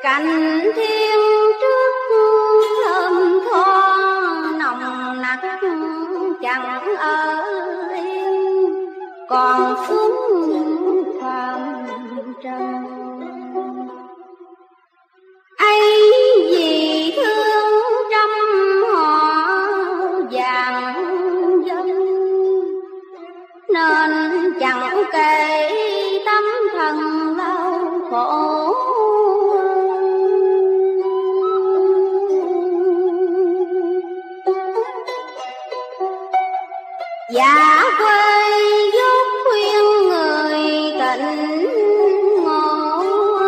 Cành thiên trước thơm tho nồng nặc chẳng ở yên, còn xuống phàm trần. Ấy vì thương trăm họ vàng dân, nên chẳng kể tâm thần đau khổ. Dạ quê dốt khuyên người tỉnh ngộ,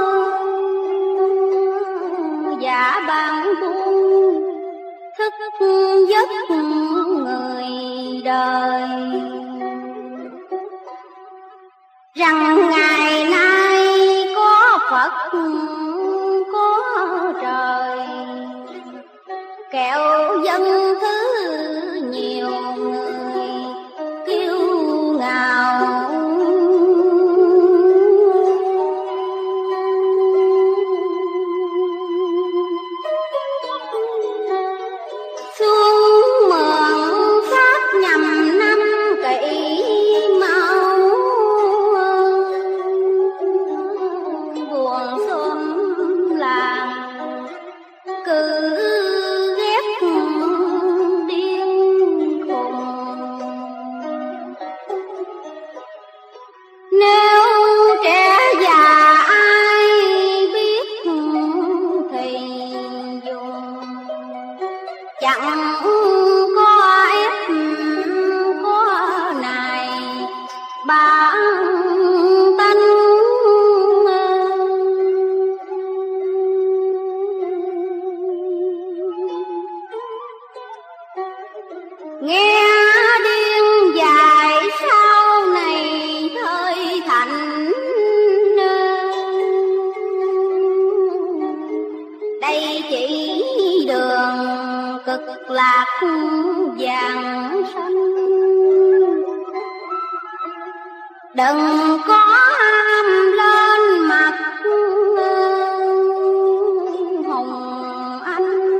dạ ban buông thức giấc người đời, rằng ngày nay có Phật có trời, kẻo dân thứ nhiều người kiêu ngạo. Xuống mượn pháp nhằm năm kỵ mau, buồn xôm làm cứ ghét điên khùng. Nếu trẻ già ai biết thì dùng, chẳng có ép có này bản tánh. Nghe điên dài sau này thời thạnh, đây chỉ đường cực lạc vàng xanh. Đừng có ham lên mặt hồng anh,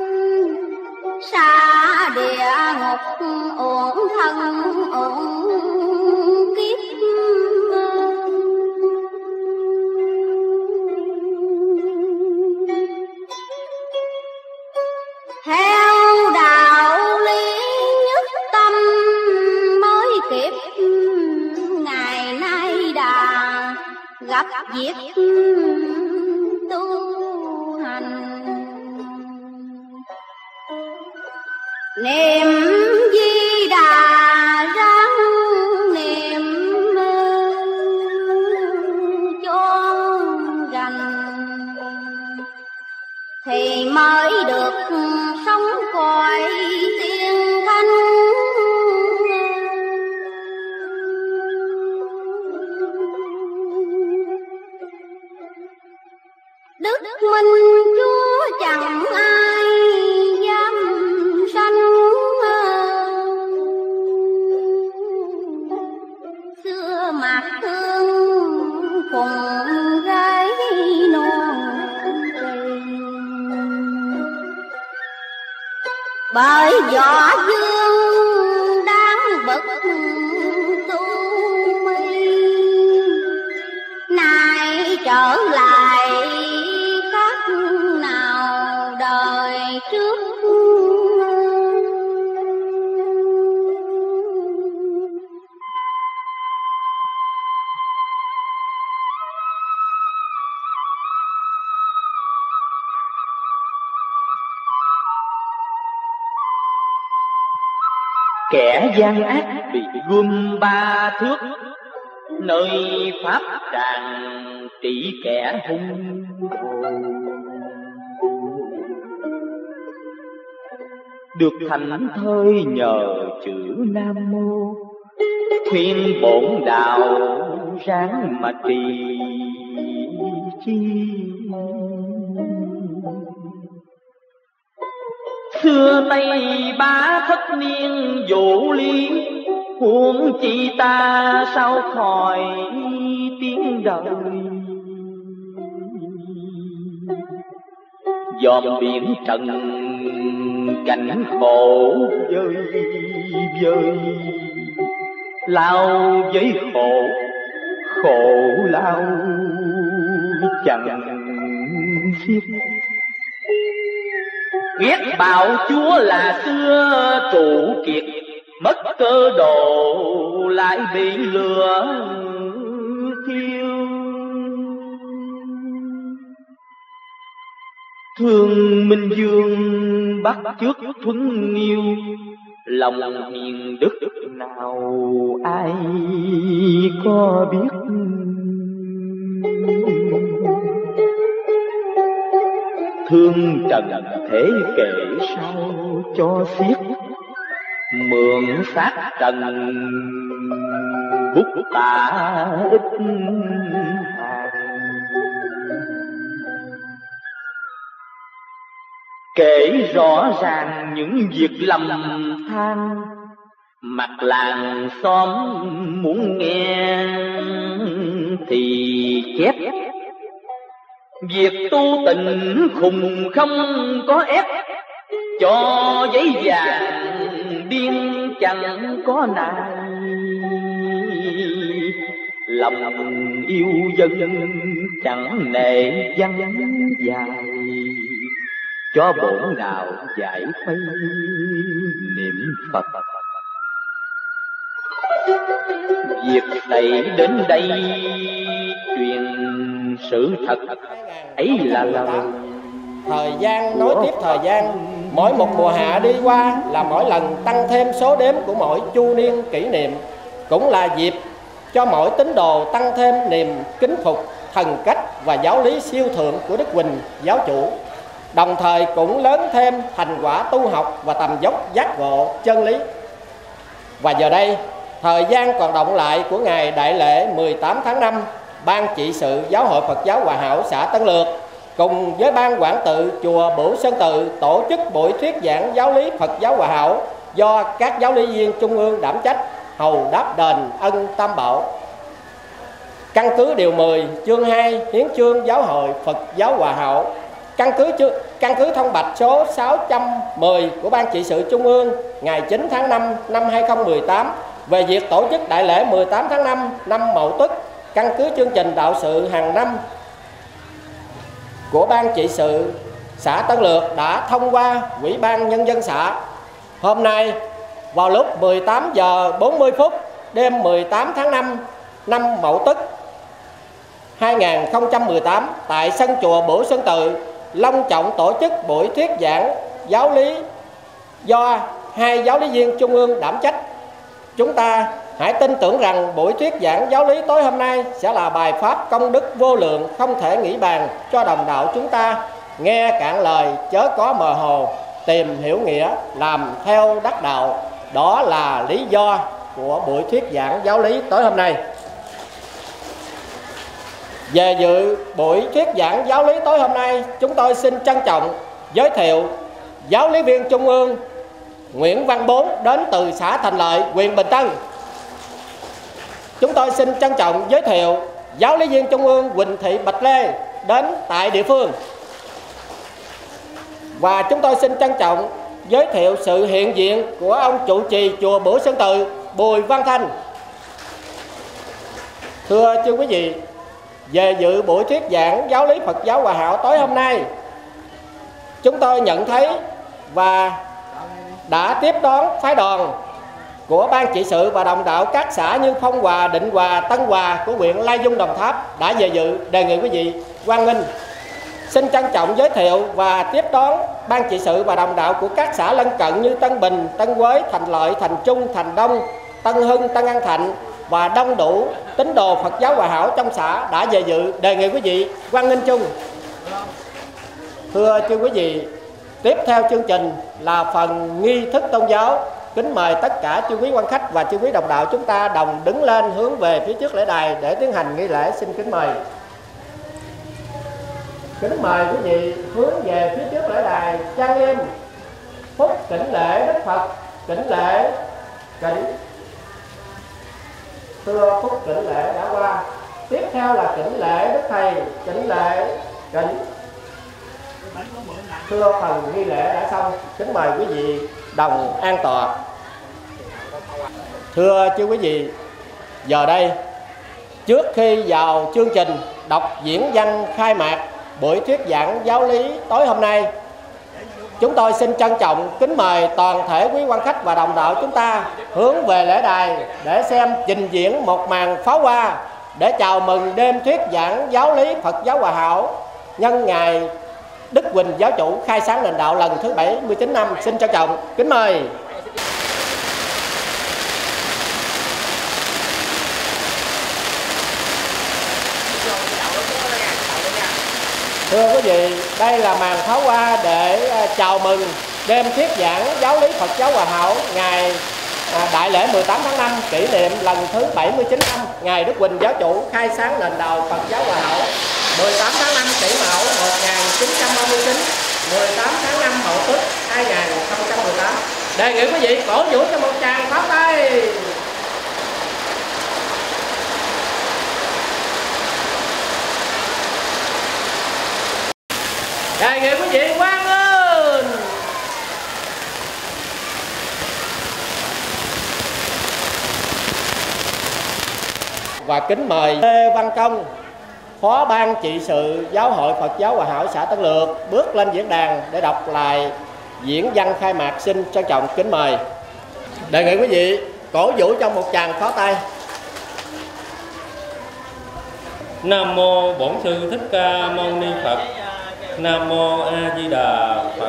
xa địa ngục uổng thân uổng kiếp. Theo đạo lý nhất tâm mới kịp, ngày nay đã gặp việc tu hành. Niệm Di Đà ráng niệm cho rành, thì mới được sống cõi tiên thanh. Đức Minh Chúa chẳng ai dám sanh, xưa mạc thương phùng gái non trì. Bởi võ dương đáng bậc tu mi, nay trở lại khác nào đời trước. Kẻ gian ác bị gươm ba thước, nơi pháp tràng trị kẻ hung đồ. Được thành thơi nhờ chữ Nam Mô, khuyên bổn đạo ráng mà trì chi. Xưa Tây Ba thất niên vũ lý, huống chi ta sao khỏi tiếng đời. dòm biển trần cảnh khổ vơi vơi, lao với khổ, khổ lao chẳng xiết. Ghét bạo chúa là xưa trụ kiệt, mất cơ đồ lại bị lửa thiêu. Thương Minh Vương bắt chước thuấn nghiêu, lòng hiền đức nào ai có biết. Thương trần thế kể sao cho xiết, mượn xác trần bút tả ít hàng. Kể rõ ràng những việc lầm than, mặt làng xóm muốn nghe thì chép. Việc tu tình khùng không có ép, cho giấy vàng điên chẳng có nài. Lòng yêu dân chẳng nể văn dài, cho bổn đạo giải khuây niệm Phật. Việc xảy đến đây truyền sự thật ấy là lời. Thời gian nối tiếp thời gian, mỗi một mùa hạ đi qua là mỗi lần tăng thêm số đếm của mỗi chu niên kỷ niệm, cũng là dịp cho mỗi tín đồ tăng thêm niềm kính phục thần cách và giáo lý siêu thượng của Đức Huỳnh giáo chủ, đồng thời cũng lớn thêm thành quả tu học và tầm dốc giác ngộ chân lý. Và giờ đây, thời gian còn động lại của ngày đại lễ 18 tháng 5, Ban trị sự Giáo hội Phật giáo Hòa Hảo xã Tân Lược cùng với Ban quản tự chùa Bửu Sơn Tự tổ chức buổi thuyết giảng giáo lý Phật giáo Hòa Hảo do các giáo lý viên trung ương đảm trách, hầu đáp đền ân tam bảo. Căn cứ điều 10 chương 2 hiến chương Giáo hội Phật giáo Hòa Hảo, căn cứ thông bạch số 610 của Ban trị sự Trung ương ngày 9 tháng 5 năm 2018 về việc tổ chức đại lễ 18 tháng 5 năm Mậu Tuất, căn cứ chương trình đạo sự hàng năm của Ban trị sự xã Tân Lược đã thông qua Ủy ban Nhân dân xã. Hôm nay vào lúc 18 giờ 40 phút đêm 18 tháng 5 năm Mậu Tuất 2018 tại sân chùa Bửu Sơn Tự long trọng tổ chức buổi thuyết giảng giáo lý do hai giáo lý viên trung ương đảm trách. Chúng ta hãy tin tưởng rằng buổi thuyết giảng giáo lý tối hôm nay sẽ là bài pháp công đức vô lượng không thể nghĩ bàn cho đồng đạo chúng ta nghe cạn lời chớ có mờ hồ, tìm hiểu nghĩa, làm theo đắc đạo. Đó là lý do của buổi thuyết giảng giáo lý tối hôm nay. Về dự buổi thuyết giảng giáo lý tối hôm nay, chúng tôi xin trân trọng giới thiệu giáo lý viên trung ương Nguyễn Văn Bốn đến từ xã Thành Lợi, huyện Bình Tân. Chúng tôi xin trân trọng giới thiệu giáo lý viên trung ương Huỳnh Thị Bạch Lê đến tại địa phương. Và chúng tôi xin trân trọng giới thiệu sự hiện diện của ông trụ trì chùa Bửu Sơn Tự Bùi Văn Thanh. Thưa chư quý vị, về dự buổi thuyết giảng giáo lý Phật giáo Hòa Hảo tối hôm nay, chúng tôi nhận thấy và đã tiếp đón phái đoàn của Ban trị sự và đồng đạo các xã như Phong Hòa, Định Hòa, Tân Hòa của huyện Lai Vung, Đồng Tháp đã về dự. Đề nghị quý vị hoan nghênh. Xin trân trọng giới thiệu và tiếp đón Ban trị sự và đồng đạo của các xã lân cận như Tân Bình, Tân Quế, Thành Lợi, Thành Trung, Thành Đông, Tân Hưng, Tân An Thạnh và đông đủ tín đồ Phật giáo Hòa Hảo trong xã đã về dự. Đề nghị quý vị hoan nghênh chung. Thưa chư quý vị, tiếp theo chương trình là phần nghi thức tôn giáo. Kính mời tất cả chư quý quan khách và chư quý đồng đạo chúng ta đồng đứng lên hướng về phía trước lễ đài để tiến hành nghi lễ. Xin kính mời. Kính mời quý vị hướng về phía trước lễ đài trang nghiêm. Phúc kính lễ Đức Phật, kính lễ, kính. Thưa phúc kính lễ đã qua. Tiếp theo là kính lễ Đức Thầy, kính lễ, kính. Thưa phần nghi lễ đã xong, kính mời quý vị đồng an tọa. Thưa chư quý vị, giờ đây trước khi vào chương trình đọc diễn văn khai mạc buổi thuyết giảng giáo lý tối hôm nay, chúng tôi xin trân trọng kính mời toàn thể quý quan khách và đồng đạo chúng ta hướng về lễ đài để xem trình diễn một màn pháo hoa để chào mừng đêm thuyết giảng giáo lý Phật giáo Hòa Hảo nhân ngày Đức Huỳnh Giáo Chủ khai sáng nền đạo lần thứ 79 năm. Xin trân trọng kính mời. Thưa quý vị, đây là màn pháo hoa để chào mừng đêm thuyết giảng giáo lý Phật giáo Hòa Hảo ngày đại lễ 18 tháng 5 kỷ niệm lần thứ 79 năm ngày Đức Huỳnh Giáo Chủ khai sáng nền đạo Phật giáo Hòa Hảo 18 tháng 5 Kỷ Mão 1939, 18 tháng 5 Mậu Tuất 2018. Đề nghị quý vị cổ vũ cho một tràng pháo tay. Đề nghị quý vị hoan nghênh. Và kính mời Lê Văn Công, Phó Ban Trị sự Giáo hội Phật giáo Hòa Hảo xã Tân Lược bước lên diễn đàn để đọc lại diễn văn khai mạc. Xin trân trọng kính mời. Đề nghị quý vị cổ vũ cho một tràng pháo tay. Nam mô Bổn Sư Thích Ca Mâu Ni Phật. Nam mô A Di Đà Phật.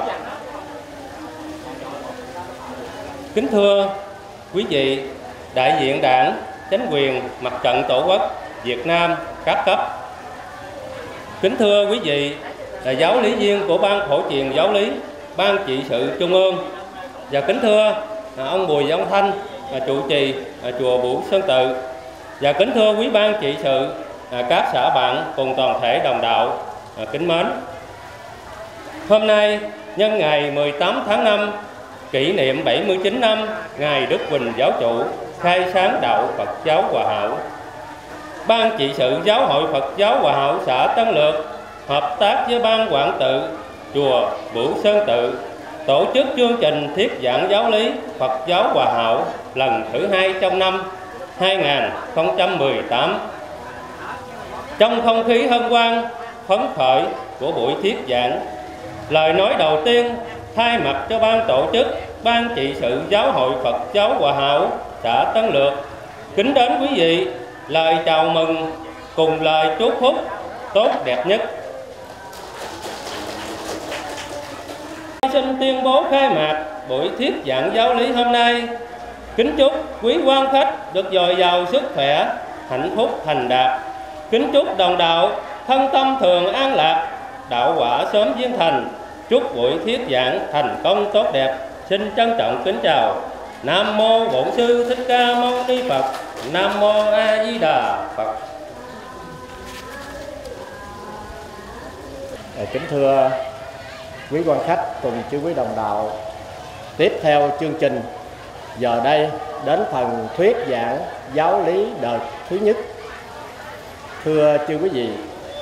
Kính thưa quý vị, đại diện Đảng, Chính quyền, Mặt trận Tổ quốc Việt Nam các cấp. Kính thưa quý vị là giáo lý viên của Ban Phổ truyền Giáo lý, Ban Trị sự Trung ương. Và kính thưa ông Bùi Văn Thanh, trụ trì chùa Bửu Sơn Tự. Và kính thưa quý ban trị sự, các xã bạn cùng toàn thể đồng đạo kính mến. Hôm nay nhân ngày 18 tháng 5 kỷ niệm 79 năm ngày Đức Huỳnh Giáo Chủ khai sáng đạo Phật giáo Hòa Hảo, Ban trị sự Giáo hội Phật giáo Hòa Hảo xã Tân Lược hợp tác với Ban quản tự chùa Bửu Sơn Tự tổ chức chương trình thuyết giảng giáo lý Phật giáo Hòa Hảo lần thứ 2 trong năm 2018. Trong không khí hân hoan phấn khởi của buổi thuyết giảng, lời nói đầu tiên thay mặt cho ban tổ chức Ban trị sự Giáo hội Phật giáo Hòa Hảo xã Tân Lược kính đến quý vị lời chào mừng cùng lời chúc phúc tốt đẹp nhất. Xin tuyên bố khai mạc buổi thuyết giảng giáo lý hôm nay. Kính chúc quý quan khách được dồi dào sức khỏe, hạnh phúc thành đạt. Kính chúc đồng đạo thân tâm thường an lạc, đạo quả sớm viên thành. Chúc buổi thuyết giảng thành công tốt đẹp. Xin trân trọng kính chào. Nam mô Bổn Sư Thích Ca Mâu Ni Phật. Nam mô A Di Đà Phật. Kính thưa quý quan khách cùng chư quý đồng đạo, tiếp theo chương trình giờ đây đến phần thuyết giảng giáo lý đợt thứ nhất. Thưa chư quý vị,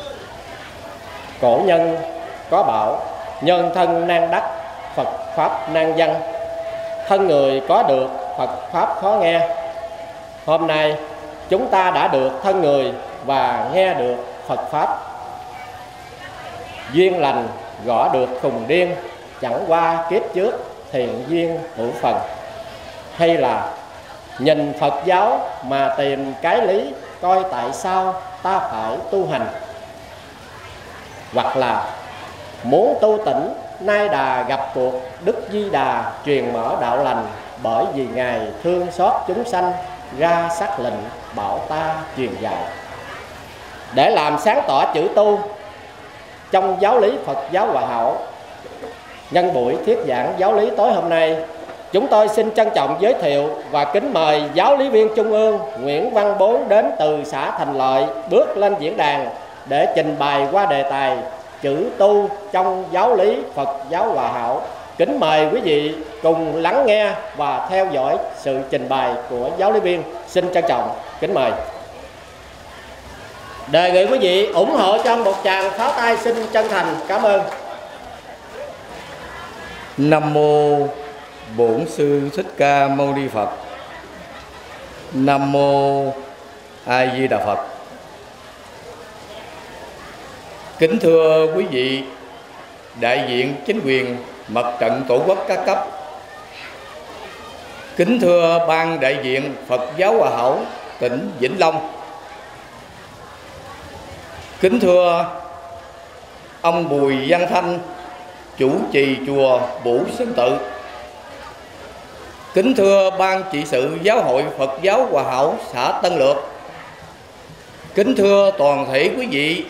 cổ nhân có bảo nhân thân nan đắc, Phật pháp nan văn. Thân người có được, Phật pháp khó nghe. Hôm nay chúng ta đã được thân người và nghe được Phật pháp. Duyên lành gõ được khùng điên, chẳng qua kiếp trước thiện duyên hữu phần. Hay là nhìn Phật giáo mà tìm cái lý, coi tại sao ta phải tu hành. Hoặc là muốn tu tỉnh, nay đà gặp cuộc Đức Di Đà truyền mở đạo lành. Bởi vì Ngài thương xót chúng sanh, ra sắc lệnh bảo ta truyền dạy. Để làm sáng tỏ chữ tu trong giáo lý Phật giáo Hòa Hảo, nhân buổi thuyết giảng giáo lý tối hôm nay, chúng tôi xin trân trọng giới thiệu và kính mời giáo lý viên Trung ương Nguyễn Văn Bốn đến từ xã Thành Lợi bước lên diễn đàn để trình bày qua đề tài chữ tu trong giáo lý Phật giáo Hòa Hảo. Kính mời quý vị cùng lắng nghe và theo dõi sự trình bày của giáo lý viên. Xin trân trọng kính mời. Đề nghị quý vị ủng hộ cho một tràng pháo tay. Xin chân thành cảm ơn. Nam mô Bổn Sư Thích Ca Mâu Ni Phật. Nam mô A Di Đà Phật. Kính thưa quý vị đại diện chính quyền Mặt trận Tổ quốc các cấp, kính thưa ban đại diện Phật giáo Hòa Hảo tỉnh Vĩnh Long, kính thưa ông Bùi Văn Thanh, chủ trì chùa Bửu Sơn Tự, kính thưa ban trị sự Giáo hội Phật giáo Hòa Hảo xã Tân Lược, kính thưa toàn thể quý vị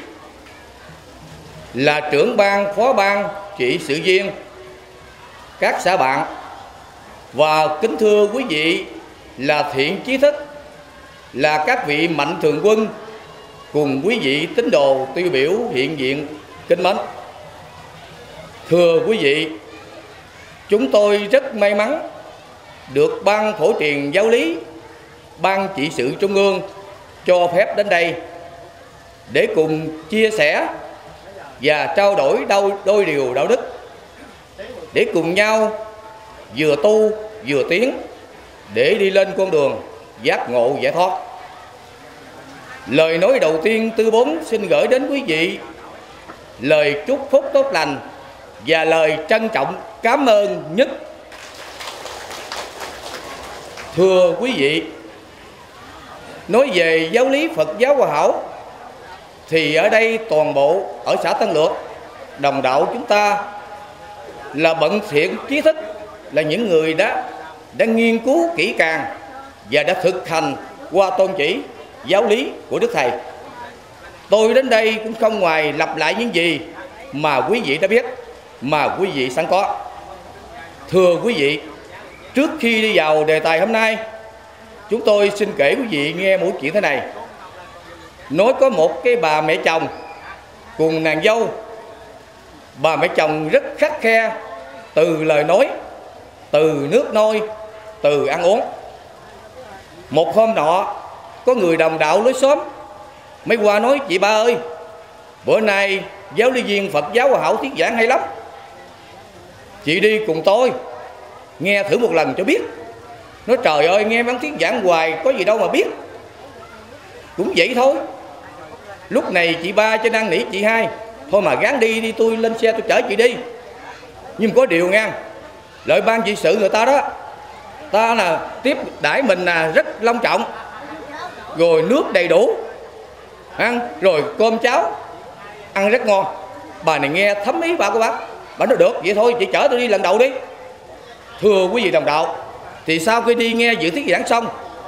là trưởng ban, phó ban, trị sự viên các xã bạn, và kính thưa quý vị là thiện chí thức, là các vị mạnh thường quân cùng quý vị tín đồ tiêu biểu hiện diện kính mến. Thưa quý vị, chúng tôi rất may mắn được ban phổ truyền giáo lý, ban trị sự trung ương cho phép đến đây để cùng chia sẻ và trao đổi đôi điều đạo đức, để cùng nhau vừa tu vừa tiến để đi lên con đường giác ngộ giải thoát. Lời nói đầu tiên Tư Bốn xin gửi đến quý vị lời chúc phúc tốt lành và lời trân trọng cảm ơn nhất. Thưa quý vị, nói về giáo lý Phật giáo Hòa Hảo thì ở đây toàn bộ ở xã Tân Lược, đồng đạo chúng ta là bậc thiện trí thức, là những người đã nghiên cứu kỹ càng và đã thực hành qua tôn chỉ giáo lý của Đức Thầy. Tôi đến đây cũng không ngoài lặp lại những gì mà quý vị đã biết, mà quý vị sẵn có. Thưa quý vị, trước khi đi vào đề tài hôm nay, chúng tôi xin kể quý vị nghe một chuyện thế này. Nói có một cái bà mẹ chồng cùng nàng dâu. Bà mẹ chồng rất khắt khe từ lời nói, từ nước nôi, từ ăn uống. Một hôm nọ, có người đồng đạo lối xóm mới qua nói: chị ba ơi, bữa nay giáo lý viên Phật giáo Hòa Hảo thuyết giảng hay lắm, chị đi cùng tôi nghe thử một lần cho biết. Nói trời ơi, nghe bán thuyết giảng hoài có gì đâu mà biết. Cũng vậy thôi. Lúc này chị ba cho năn nỉ chị hai: thôi mà gán đi, tôi lên xe tôi chở chị đi. Nhưng có điều nha, lợi ban trị sự người ta đó, ta là tiếp đãi mình là rất long trọng, rồi nước đầy đủ ăn, rồi cơm cháo ăn rất ngon. Bà này nghe thấm ý bà của bác. Bà nói được, vậy thôi chị chở tôi đi lần đầu đi. Thưa quý vị đồng đạo, thì sau khi đi nghe dự thuyết giảng xong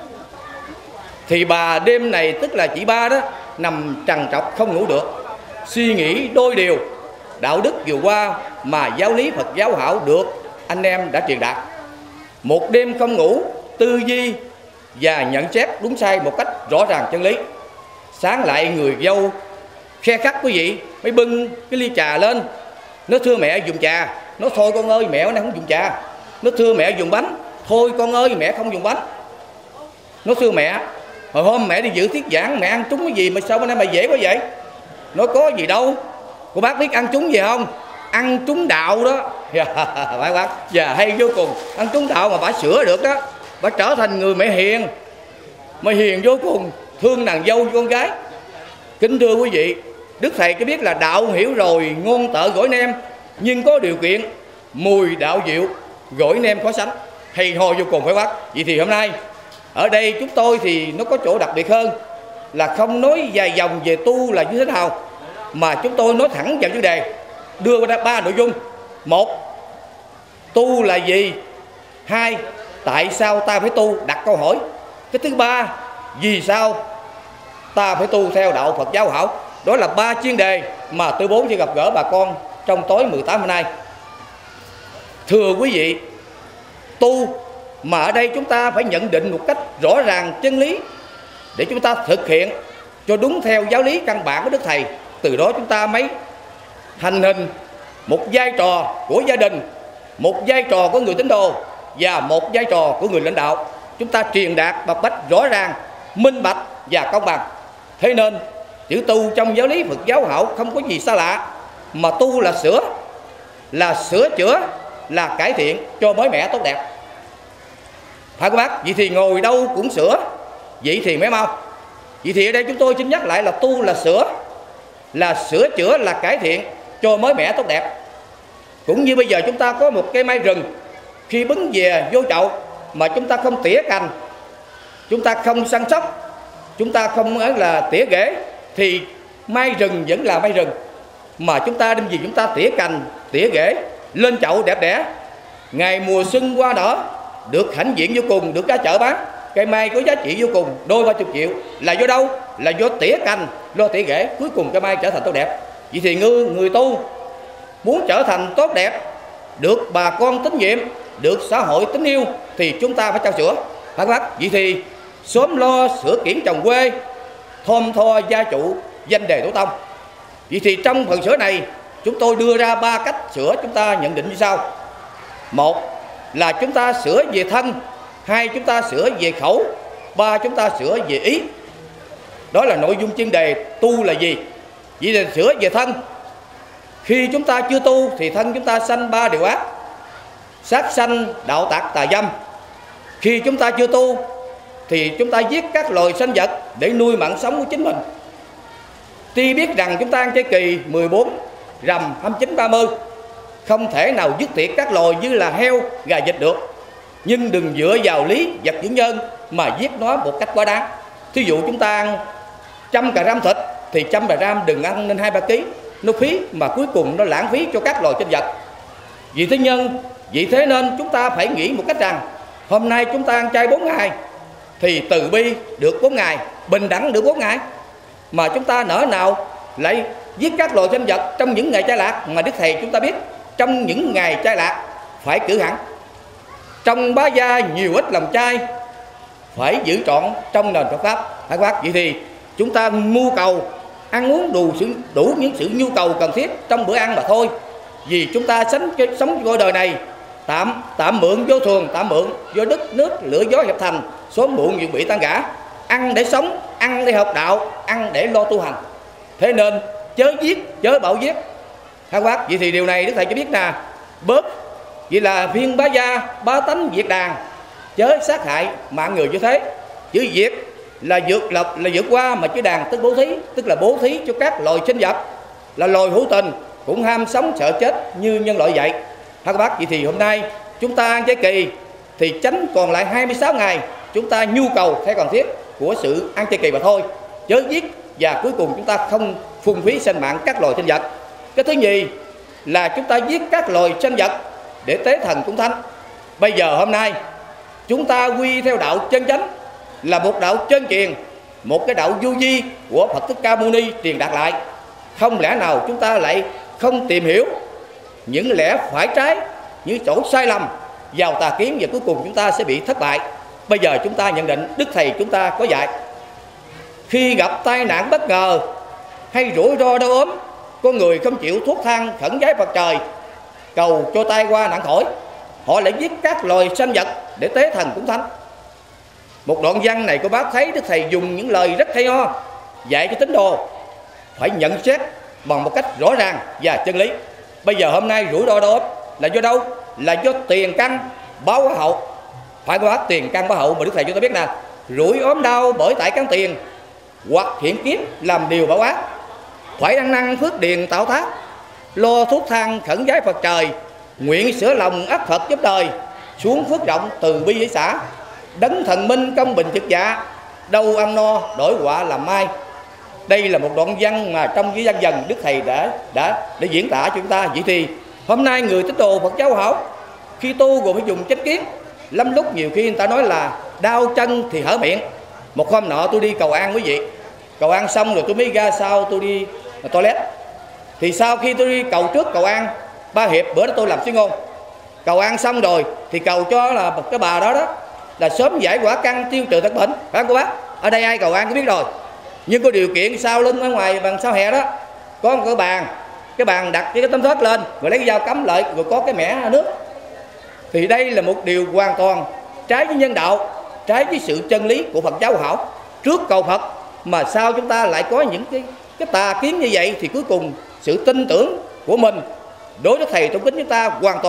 thì bà đêm này, tức là chị ba đó, nằm trằn trọc không ngủ được, suy nghĩ đôi điều đạo đức vừa qua mà giáo lý Phật giáo Hòa Hảo được anh em đã truyền đạt. Một đêm không ngủ, tư duy và nhận xét đúng sai một cách rõ ràng chân lý. Sáng lại người dâu khe khắc quý vị mới bưng cái ly trà lên. Nó thưa mẹ dùng trà. Nó thôi con ơi, mẹ nó không dùng trà. Nó thưa mẹ dùng bánh. Thôi con ơi, mẹ không dùng bánh. Nó thưa mẹ, hồi hôm mẹ đi dự thuyết giảng mẹ ăn trúng cái gì mà sao bữa nay mày dễ quá vậy? Nó có gì đâu. Cô bác biết ăn trúng gì không? Ăn trúng đạo đó. Phải bác? Dạ hay vô cùng. Ăn trúng đạo mà bà sửa được đó. Bà trở thành người mẹ hiền, mà hiền vô cùng, thương nàng dâu con gái. Kính thưa quý vị, Đức Thầy có biết là đạo hiểu rồi ngôn tợ gỏi nem, nhưng có điều kiện mùi đạo diệu gỏi nem khó sánh. Hay ho vô cùng phải bác? Vậy thì hôm nay ở đây chúng tôi thì nó có chỗ đặc biệt hơn là không nói dài dòng về tu là như thế nào, mà chúng tôi nói thẳng vào chủ đề, đưa ra 3 nội dung. 1. Tu là gì? 2. Tại sao ta phải tu? Đặt câu hỏi. Cái thứ 3, vì sao ta phải tu theo đạo Phật giáo Hòa Hảo? Đó là 3 chuyên đề mà Tư Bốn sẽ gặp gỡ bà con trong tối 18 hôm nay. Thưa quý vị, tu mà ở đây chúng ta phải nhận định một cách rõ ràng chân lý để chúng ta thực hiện cho đúng theo giáo lý căn bản của Đức Thầy. Từ đó chúng ta mới thành hình một vai trò của gia đình, một vai trò của người tín đồ và một vai trò của người lãnh đạo. Chúng ta truyền đạt bộc bạch rõ ràng, minh bạch và công bằng. Thế nên chữ tu trong giáo lý Phật giáo Hòa Hảo không có gì xa lạ, mà tu là sửa chữa, là cải thiện cho mới mẻ tốt đẹp. Phải các bác? Vậy thì ngồi đâu cũng sửa, vậy thì mới mau. Vậy thì ở đây chúng tôi xin nhắc lại là tu là sửa chữa, là cải thiện cho mới mẻ tốt đẹp. Cũng như bây giờ chúng ta có một cây mai rừng, khi bứng về vô chậu mà chúng ta không tỉa cành, chúng ta không săn sóc, chúng ta không là tỉa rễ, thì mai rừng vẫn là mai rừng. Mà chúng ta đem gì chúng ta tỉa cành, tỉa rễ lên chậu đẹp đẽ, ngày mùa xuân qua nở, được hãnh diện vô cùng, được ra chợ bán, cây mai có giá trị vô cùng, đôi 30 triệu, là do đâu? Là do tỉa cành, lo tỉa rễ, cuối cùng cây mai trở thành tốt đẹp. Vậy thì người tu muốn trở thành tốt đẹp, được bà con tín nhiệm, được xã hội tín yêu, thì chúng ta phải trao sữa. Phải bác? Vậy thì sớm lo sửa kiển trồng quê, thơm tho gia trụ danh đề tổ tông. Vậy thì trong phần sửa này chúng tôi đưa ra 3 cách sửa, chúng ta nhận định như sau. Một là chúng ta sửa về thân, 2 chúng ta sửa về khẩu, 3 chúng ta sửa về ý. Đó là nội dung chuyên đề tu là gì. Vậy thì sửa về thân. Khi chúng ta chưa tu thì thân chúng ta sanh 3 điều ác: sát sanh, đạo tặc, tà dâm. Khi chúng ta chưa tu thì chúng ta giết các loài sinh vật để nuôi mạng sống của chính mình. Tuy biết rằng chúng ta ăn chay kỳ 14, rằm 29, 30, không thể nào dứt tiệt các loài như là heo, gà, vịt được, nhưng đừng dựa vào lý vật dưỡng nhân mà giết nó một cách quá đáng. Thí dụ chúng ta ăn 100 g thịt thì 100 g đừng ăn lên 2-3 kg, nó phí mà cuối cùng nó lãng phí cho các loài sinh vật. Vì thế nên chúng ta phải nghĩ một cách rằng hôm nay chúng ta ăn chay 4 ngày thì từ bi được 4 ngày, bình đẳng được 4 ngày. Mà chúng ta nỡ nào lại giết các loài sinh vật trong những ngày chay lạc, mà Đức Thầy chúng ta biết trong những ngày chay lạc phải cử hẳn. Trong bá gia nhiều ít lòng chay, phải giữ trọn trong nền Phật pháp. Phải quát. Vậy thì chúng ta mưu cầu ăn uống đủ những sự nhu cầu cần thiết trong bữa ăn mà thôi. Vì chúng ta sống qua đời này tạm mượn vô thường, tạm mượn do đất nước lửa gió hiệp thành, sớm muộn dự bị tan gã. Ăn để sống, ăn để học đạo, ăn để lo tu hành. Thế nên chớ giết, chớ bạo giết. Khai quát. Vậy thì điều này Đức Thầy cho biết là bớt. Vậy là phiên bá gia, bá tánh diệt đàn, chớ sát hại mạng người như thế. Chữ diệt là vượt qua, mà chữ đàn tức bố thí, tức là bố thí cho các loài sinh vật, là loài hữu tình cũng ham sống sợ chết như nhân loại vậy. Các bác, vậy thì hôm nay chúng ta ăn chay kỳ thì tránh còn lại 26 ngày chúng ta nhu cầu theo cần thiết của sự ăn chay kỳ mà thôi, chớ giết, và cuối cùng chúng ta không phung phí sinh mạng các loài sinh vật. Cái thứ nhì là chúng ta giết các loài sinh vật để tế thần cúng thánh. Bây giờ hôm nay chúng ta quy theo đạo chân chánh, là một đạo chân truyền, một cái đạo vô vi của Phật Thích Ca Mâu Ni truyền đạt lại. Không lẽ nào chúng ta lại không tìm hiểu những lẽ phải trái, những chỗ sai lầm vào tà kiến, và cuối cùng chúng ta sẽ bị thất bại. Bây giờ chúng ta nhận định Đức Thầy chúng ta có dạy, khi gặp tai nạn bất ngờ hay rủi ro đau ốm, có người không chịu thuốc thang khẩn vái Phật trời cầu cho tai qua nạn khỏi, họ lại giết các loài sinh vật để tế thần cúng thánh. Một đoạn văn này cô bác thấy Đức Thầy dùng những lời rất hay ho, dạy cho tín đồ phải nhận xét bằng một cách rõ ràng và chân lý. Bây giờ hôm nay rủi ro đau ốm là do đâu? Là do tiền căn báo quá hậu. Phải có bác, tiền căn báo hậu mà Đức Thầy cho tôi biết nè. Rủi ốm đau bởi tại căn tiền hoặc hiện kiếp làm điều báo ác, phải ăn năn phước điền tạo thác, lo thuốc thang khẩn vái Phật trời, nguyện sửa lòng ác Phật giúp đời, xuống phước rộng từ bi với xã, đấng thần minh công bình trực dạ, đâu ăn no đổi quả làm mai. Đây là một đoạn văn mà trong với văn dần Đức Thầy đã diễn tả cho chúng ta. Vậy thì hôm nay người tín đồ Phật giáo hảo khi tu gồm phải dùng chánh kiến. Lắm lúc nhiều khi người ta nói là đau chân thì hở miệng. Một hôm nọ tôi đi cầu an quý vị, cầu an xong rồi tôi mới ra sau tôi đi toilet. Thì sau khi tôi đi cầu trước cầu an Ba Hiệp, bữa đó tôi làm chuyên ngôn, cầu an xong rồi thì cầu cho là cái bà đó là sớm giải quả căn tiêu trừ tật bệnh. Phải không cô bác? Ở đây ai cầu an có biết rồi. Nhưng có điều kiện sau lưng ở ngoài bằng sau hè đó có một cái bàn đặt cái tấm thớt lên, rồi lấy cái dao cắm lại, rồi có cái mẻ nước. Thì đây là một điều hoàn toàn trái với nhân đạo, trái với sự chân lý của Phật giáo hảo. Trước cầu Phật mà sao chúng ta lại có những cái tà kiến như vậy, thì cuối cùng sự tin tưởng của mình đối với Thầy tôn kính chúng ta hoàn toàn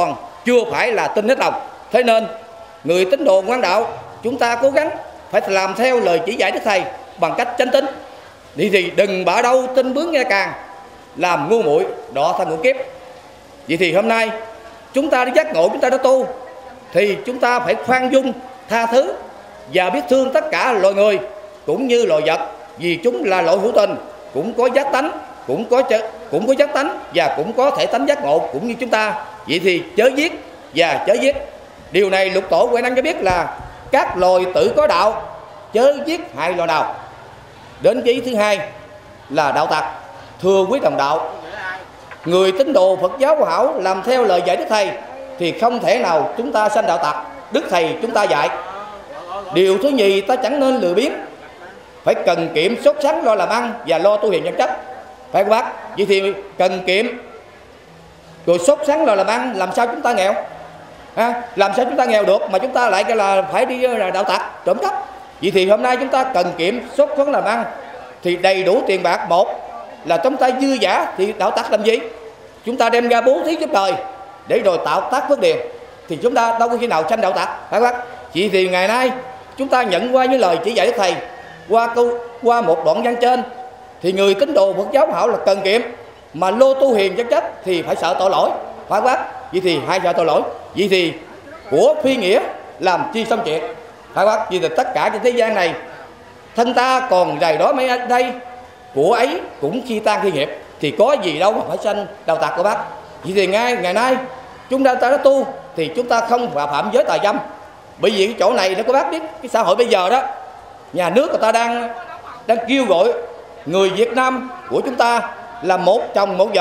chưa phải là tin hết lòng. Thế nên người tín đồ ngoan đạo chúng ta cố gắng phải làm theo lời chỉ dạy Đức Thầy bằng cách chánh tín. Thì đừng bả đâu tin bướng nghe càng, làm ngu muội đọa thân ngũ kiếp. Vậy thì hôm nay chúng ta đã giác ngộ, chúng ta đã tu, thì chúng ta phải khoan dung, tha thứ và biết thương tất cả loài người cũng như loài vật, vì chúng là loại hữu tình, cũng có giác tánh, cũng có giác tánh và cũng có thể tánh giác ngộ cũng như chúng ta. Vậy thì chớ giết và chớ giết. Điều này Lục Tổ Huệ Năng cho biết là các loài tự có đạo, chớ giết hại loài nào. Đến cái ý thứ hai là đạo tặc. Thưa quý đồng đạo, người tín đồ Phật giáo Hòa Hảo làm theo lời dạy Đức Thầy thì không thể nào chúng ta sanh đạo tặc. Đức Thầy chúng ta dạy điều thứ nhì, ta chẳng nên lười biếng, phải cần kiệm, sốt sắng, lo làm ăn và lo tu hiền nhân chất. Phải không bác? Vậy thì cần kiệm rồi sốt sắng lo làm ăn, làm sao chúng ta nghèo? Làm sao chúng ta nghèo được mà chúng ta lại cái là phải đi là đạo tặc, trộm cắp? Vậy thì hôm nay chúng ta cần kiệm, sốt sắng làm ăn thì đầy đủ tiền bạc. Một là chúng ta dư giả thì đạo tặc làm gì? Chúng ta đem ra bố thí giúp đời để rồi tạo tác phước điền, thì chúng ta đâu có khi nào sanh đạo tặc, phải không bác? Vậy thì ngày nay chúng ta nhận qua những lời chỉ dạy Đức Thầy qua một đoạn văn trên, thì người tín đồ Phật giáo Hảo là cần kiệm, mà lô tu hiền chân chất thì phải sợ tội lỗi, phải không bác? Vậy thì hai sợ tội lỗi. Vậy thì của phi nghĩa làm chi xong chuyện, phải không bác? Vì tất cả trên thế gian này, thân ta còn đầy đó mấy đây, của ấy cũng khi tan khi nghiệp, thì có gì đâu mà phải sanh đạo tặc của bác. Vậy thì ngày nay chúng ta đã tu thì chúng ta không phạm giới tà dâm. Bởi vì cái chỗ này đó các bác biết, cái xã hội bây giờ đó, nhà nước người ta đang kêu gọi người Việt Nam của chúng ta là một chồng một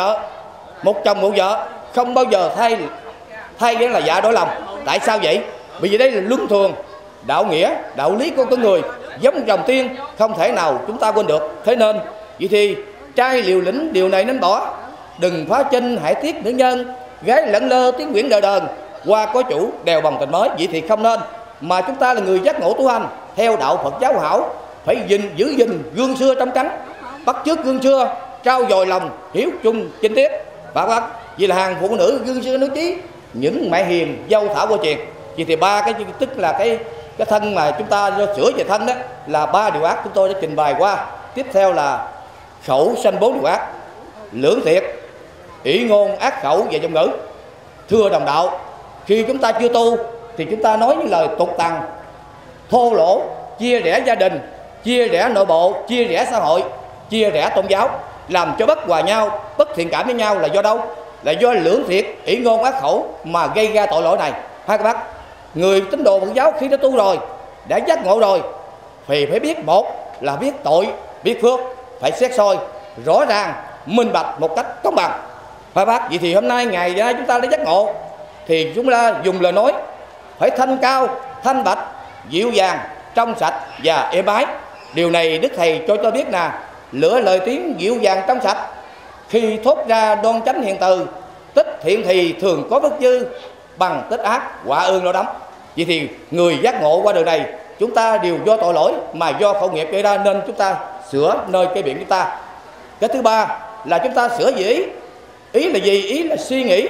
vợ, không bao giờ thay nghĩa là dạ đổi lòng. Tại sao vậy? Bởi vì đây là luân thường, đạo nghĩa, đạo lý của con người, giống dòng tiên, không thể nào chúng ta quên được. Thế nên vậy thì trai liều lĩnh điều này nên bỏ, đừng phá chinh hại tiết nữ nhân, gái lẫn lơ tiếng quyển đời đờn, qua có chủ đèo bằng tình mới. Vậy thì không nên, mà chúng ta là người giác ngộ tu hành theo đạo Phật giáo Hòa Hảo, phải giữ gìn gương xưa trong trắng, bắt chước gương xưa, trao dồi lòng hiếu chung chinh tiết, phải không? Vì là hàng phụ nữ gương xưa nước chí, những mẹ hiền dâu thảo qua truyền. Vậy thì ba cái tức là cái thân mà chúng ta sửa về thân đó là 3 điều ác chúng tôi đã trình bày qua. Tiếp theo là khẩu sanh 4 điều ác: lưỡng thiệt, ỷ ngôn, ác khẩu và giọng ngữ. Thưa đồng đạo, khi chúng ta chưa tu thì chúng ta nói những lời tục tằn, thô lỗ, chia rẽ gia đình, chia rẽ nội bộ, chia rẽ xã hội, chia rẽ tôn giáo, làm cho bất hòa nhau, bất thiện cảm với nhau là do đâu? Là do lưỡng thiệt, ỷ ngôn, ác khẩu mà gây ra tội lỗi này. Hai các bác, người tín đồ Phật giáo khi đã tu rồi, đã giác ngộ rồi, thì phải biết, một là biết tội, biết phước, phải xét soi rõ ràng, minh bạch một cách công bằng. Phải bác? Vậy thì hôm nay ngày nay chúng ta đã giác ngộ thì chúng ta dùng lời nói phải thanh cao, thanh bạch, dịu dàng, trong sạch và êm ái. Điều này Đức Thầy cho tôi biết là lựa lời tiếng dịu dàng trong sạch, khi thốt ra đoan chánh hiền từ, tích thiện thì thường có bất dư, bằng tích ác quả ương lo đắm. Vậy thì người giác ngộ qua đời này, chúng ta đều do tội lỗi mà do khẩu nghiệp gây ra, nên chúng ta sửa nơi cái miệng chúng ta. Cái thứ ba là chúng ta sửa về ý. Ý là gì? Ý là suy nghĩ,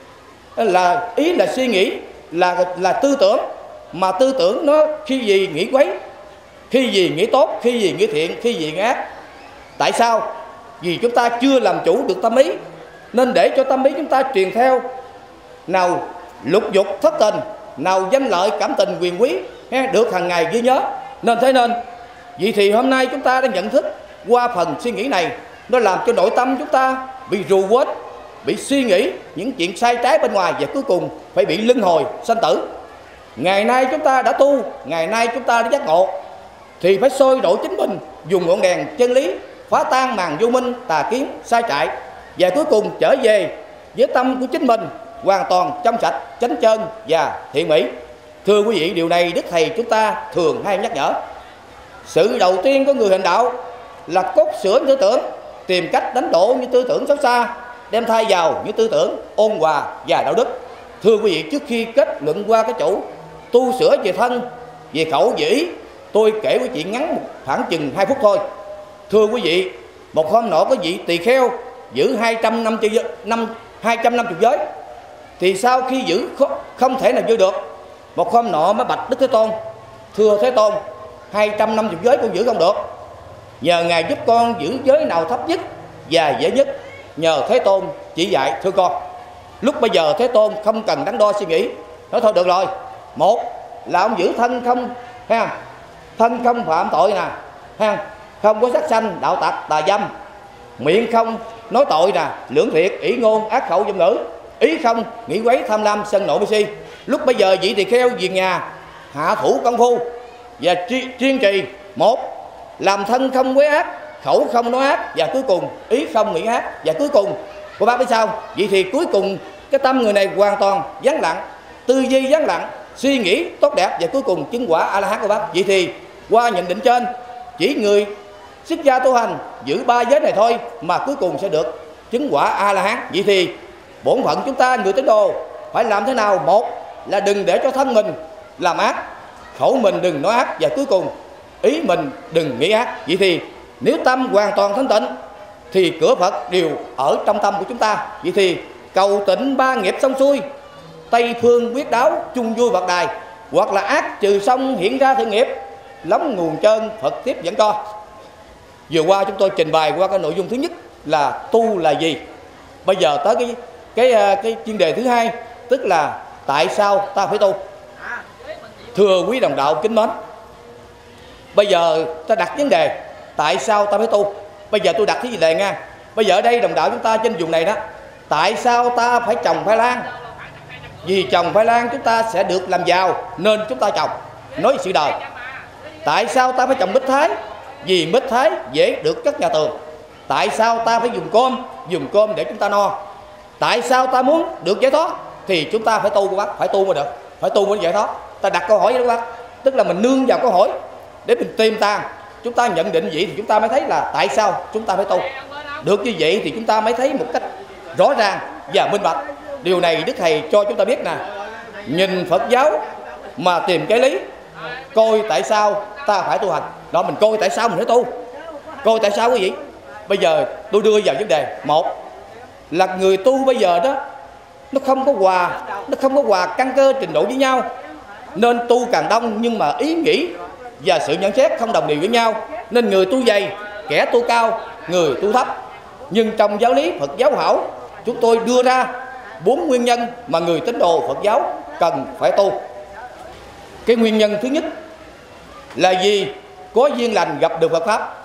là tư tưởng. Mà tư tưởng nó khi gì nghĩ quấy, khi gì nghĩ tốt, khi gì nghĩ thiện, khi gì nghĩ ác. Tại sao? Vì chúng ta chưa làm chủ được tâm ý, nên để cho tâm ý chúng ta truyền theo, nào lục dục thất tình, nào danh lợi cảm tình quyền quý, được hàng ngày ghi nhớ. Nên thế nên vậy thì hôm nay chúng ta đã nhận thức qua phần suy nghĩ này, nó làm cho nội tâm chúng ta bị rù quết, bị suy nghĩ những chuyện sai trái bên ngoài, và cuối cùng phải bị luân hồi sanh tử. Ngày nay chúng ta đã tu, ngày nay chúng ta đã giác ngộ, thì phải soi độ chính mình, dùng ngọn đèn chân lý phá tan màn vô minh, tà kiến, sai trại, và cuối cùng trở về với tâm của chính mình hoàn toàn trong sạch, chánh chân và thiện mỹ. Thưa quý vị, điều này Đức Thầy chúng ta thường hay nhắc nhở. Sự đầu tiên của người hành đạo là cốt sửa tư tưởng, tìm cách đánh đổ những tư tưởng xấu xa, đem thay vào những tư tưởng ôn hòa và đạo đức. Thưa quý vị, trước khi kết luận qua cái chủ tu sửa về thân, về khẩu, về ý, tôi kể quý vị ngắn khoảng chừng 2 phút thôi. Thưa quý vị, một hôm nọ có vị tỳ kheo giữ 250 giới, thì sau khi giữ không thể nào giữ được. Một hôm nọ mới bạch Đức Thế Tôn: thưa Thế Tôn, 250 giới con giữ không được, nhờ Ngài giúp con giữ giới nào thấp nhất và dễ nhất, nhờ Thế Tôn chỉ dạy thưa con. Lúc bây giờ Thế Tôn không cần đắn đo suy nghĩ, nói thôi được rồi, một là ông giữ thân không ha, thân không phạm tội nè ha, không có sát sanh đạo tặc tà dâm, miệng không nói tội nè, lưỡng thiệt ỷ ngôn ác khẩu dâm ngữ, ý không nghĩ quấy tham lam sân nộ si. Lúc bây giờ vị tỳ kheo về nhà hạ thủ công phu và chuyên trì: một, làm thân không quấy ác, khẩu không nói ác, và cuối cùng ý không nghĩ ác, và cuối cùng cô bác biết sao? Vậy thì cuối cùng cái tâm người này hoàn toàn vắng lặng, tư duy vắng lặng, suy nghĩ tốt đẹp, và cuối cùng chứng quả A La Hán cô bác. Vậy thì qua nhận định trên, chỉ người xuất gia tu hành giữ 3 giới này thôi mà cuối cùng sẽ được chứng quả A La Hán. Vậy thì bổn phận chúng ta người tín đồ phải làm thế nào? Một là đừng để cho thân mình làm ác, khẩu mình đừng nói ác, và cuối cùng ý mình đừng nghĩ ác. Vậy thì nếu tâm hoàn toàn thanh tịnh thì cửa Phật đều ở trong tâm của chúng ta. Vậy thì cầu tịnh 3 nghiệp xong xuôi, Tây phương quyết đáo chung vui Phật đài, hoặc là ác trừ xong hiện ra thiện nghiệp, lóng nguồn trơn Phật tiếp dẫn cho. Vừa qua chúng tôi trình bày qua cái nội dung thứ nhất là tu là gì. Bây giờ tới cái chuyên đề thứ hai, tức là tại sao ta phải tu. Thưa quý đồng đạo kính mến, bây giờ ta đặt vấn đề tại sao ta phải tu. Bây giờ tôi đặt cái vấn đề nha. Bây giờ ở đây đồng đạo chúng ta trên vùng này đó, tại sao ta phải trồng khoai lang? Vì trồng khoai lang chúng ta sẽ được làm giàu nên chúng ta trồng, nói sự đời. Tại sao ta phải trồng mít thái? Vì mít thái dễ được cất nhà tường. Tại sao ta phải dùng cơm để chúng ta no? Tại sao ta muốn được giải thoát? Thì chúng ta phải tu các bác, phải tu mới được, phải tu mới giải thoát. Ta đặt câu hỏi đó các bác, tức là mình nương vào câu hỏi để mình tìm chúng ta nhận định vậy thì chúng ta mới thấy là tại sao chúng ta phải tu. Được như vậy thì chúng ta mới thấy một cách rõ ràng và minh bạch. Điều này Đức Thầy cho chúng ta biết nè, nhìn Phật giáo mà tìm cái lý, coi tại sao ta phải tu hành. Đó, mình coi tại sao mình phải tu, coi tại sao quý vị. Bây giờ tôi đưa vào vấn đề. Một là người tu bây giờ đó nó không có hòa căn cơ trình độ với nhau, nên tu càng đông nhưng mà ý nghĩ và sự nhận xét không đồng đều với nhau, nên người tu dày, kẻ tu cao, người tu thấp. Nhưng trong giáo lý Phật giáo hảo, chúng tôi đưa ra 4 nguyên nhân mà người tín đồ Phật giáo cần phải tu. Cái nguyên nhân thứ nhất là vì có duyên lành gặp được Phật Pháp.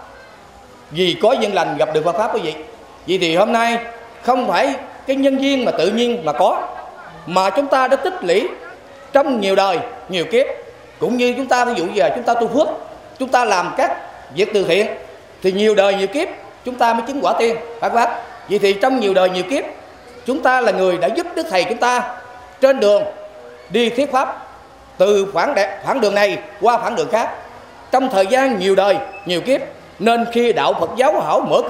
Vì có duyên lành gặp được Phật Pháp quý vị. Vậy thì hôm nay không phải cái nhân duyên mà tự nhiên mà có, mà chúng ta đã tích lũy trong nhiều đời, nhiều kiếp. Cũng như chúng ta ví dụ giờ chúng ta tu phước, chúng ta làm các việc từ thiện thì nhiều đời nhiều kiếp chúng ta mới chứng quả tiên, phải không bác? Vậy thì trong nhiều đời nhiều kiếp chúng ta là người đã giúp Đức Thầy chúng ta trên đường đi thuyết pháp, từ khoảng đường này qua khoảng đường khác, trong thời gian nhiều đời nhiều kiếp. Nên khi đạo Phật giáo hảo mở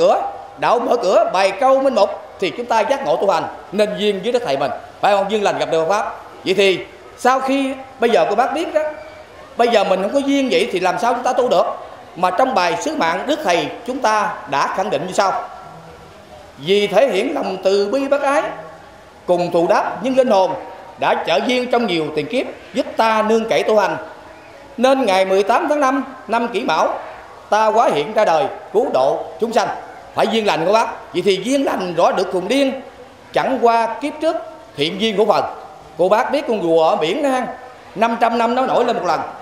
cửa bài câu minh mục thì chúng ta giác ngộ tu hành, nên duyên với Đức Thầy mình, phải không? Duyên lành gặp được Phật Pháp. Vậy thì sau khi bây giờ cô bác biết đó, bây giờ mình không có duyên vậy thì làm sao chúng ta tu được? Mà trong bài Sứ Mạng, Đức Thầy chúng ta đã khẳng định như sau: vì thể hiện lòng từ bi bác ái, cùng thù đáp những linh hồn đã trợ duyên trong nhiều tiền kiếp, giúp ta nương cậy tu hành, nên ngày 18 tháng 5 năm Kỷ Mão ta hóa hiện ra đời cứu độ chúng sanh. Phải duyên lành của bác. Vậy thì duyên lành rõ được khùng điên, chẳng qua kiếp trước thiện duyên của Phật. Cô bác biết con rùa ở biển đó ha, 500 năm nó nổi lên một lần,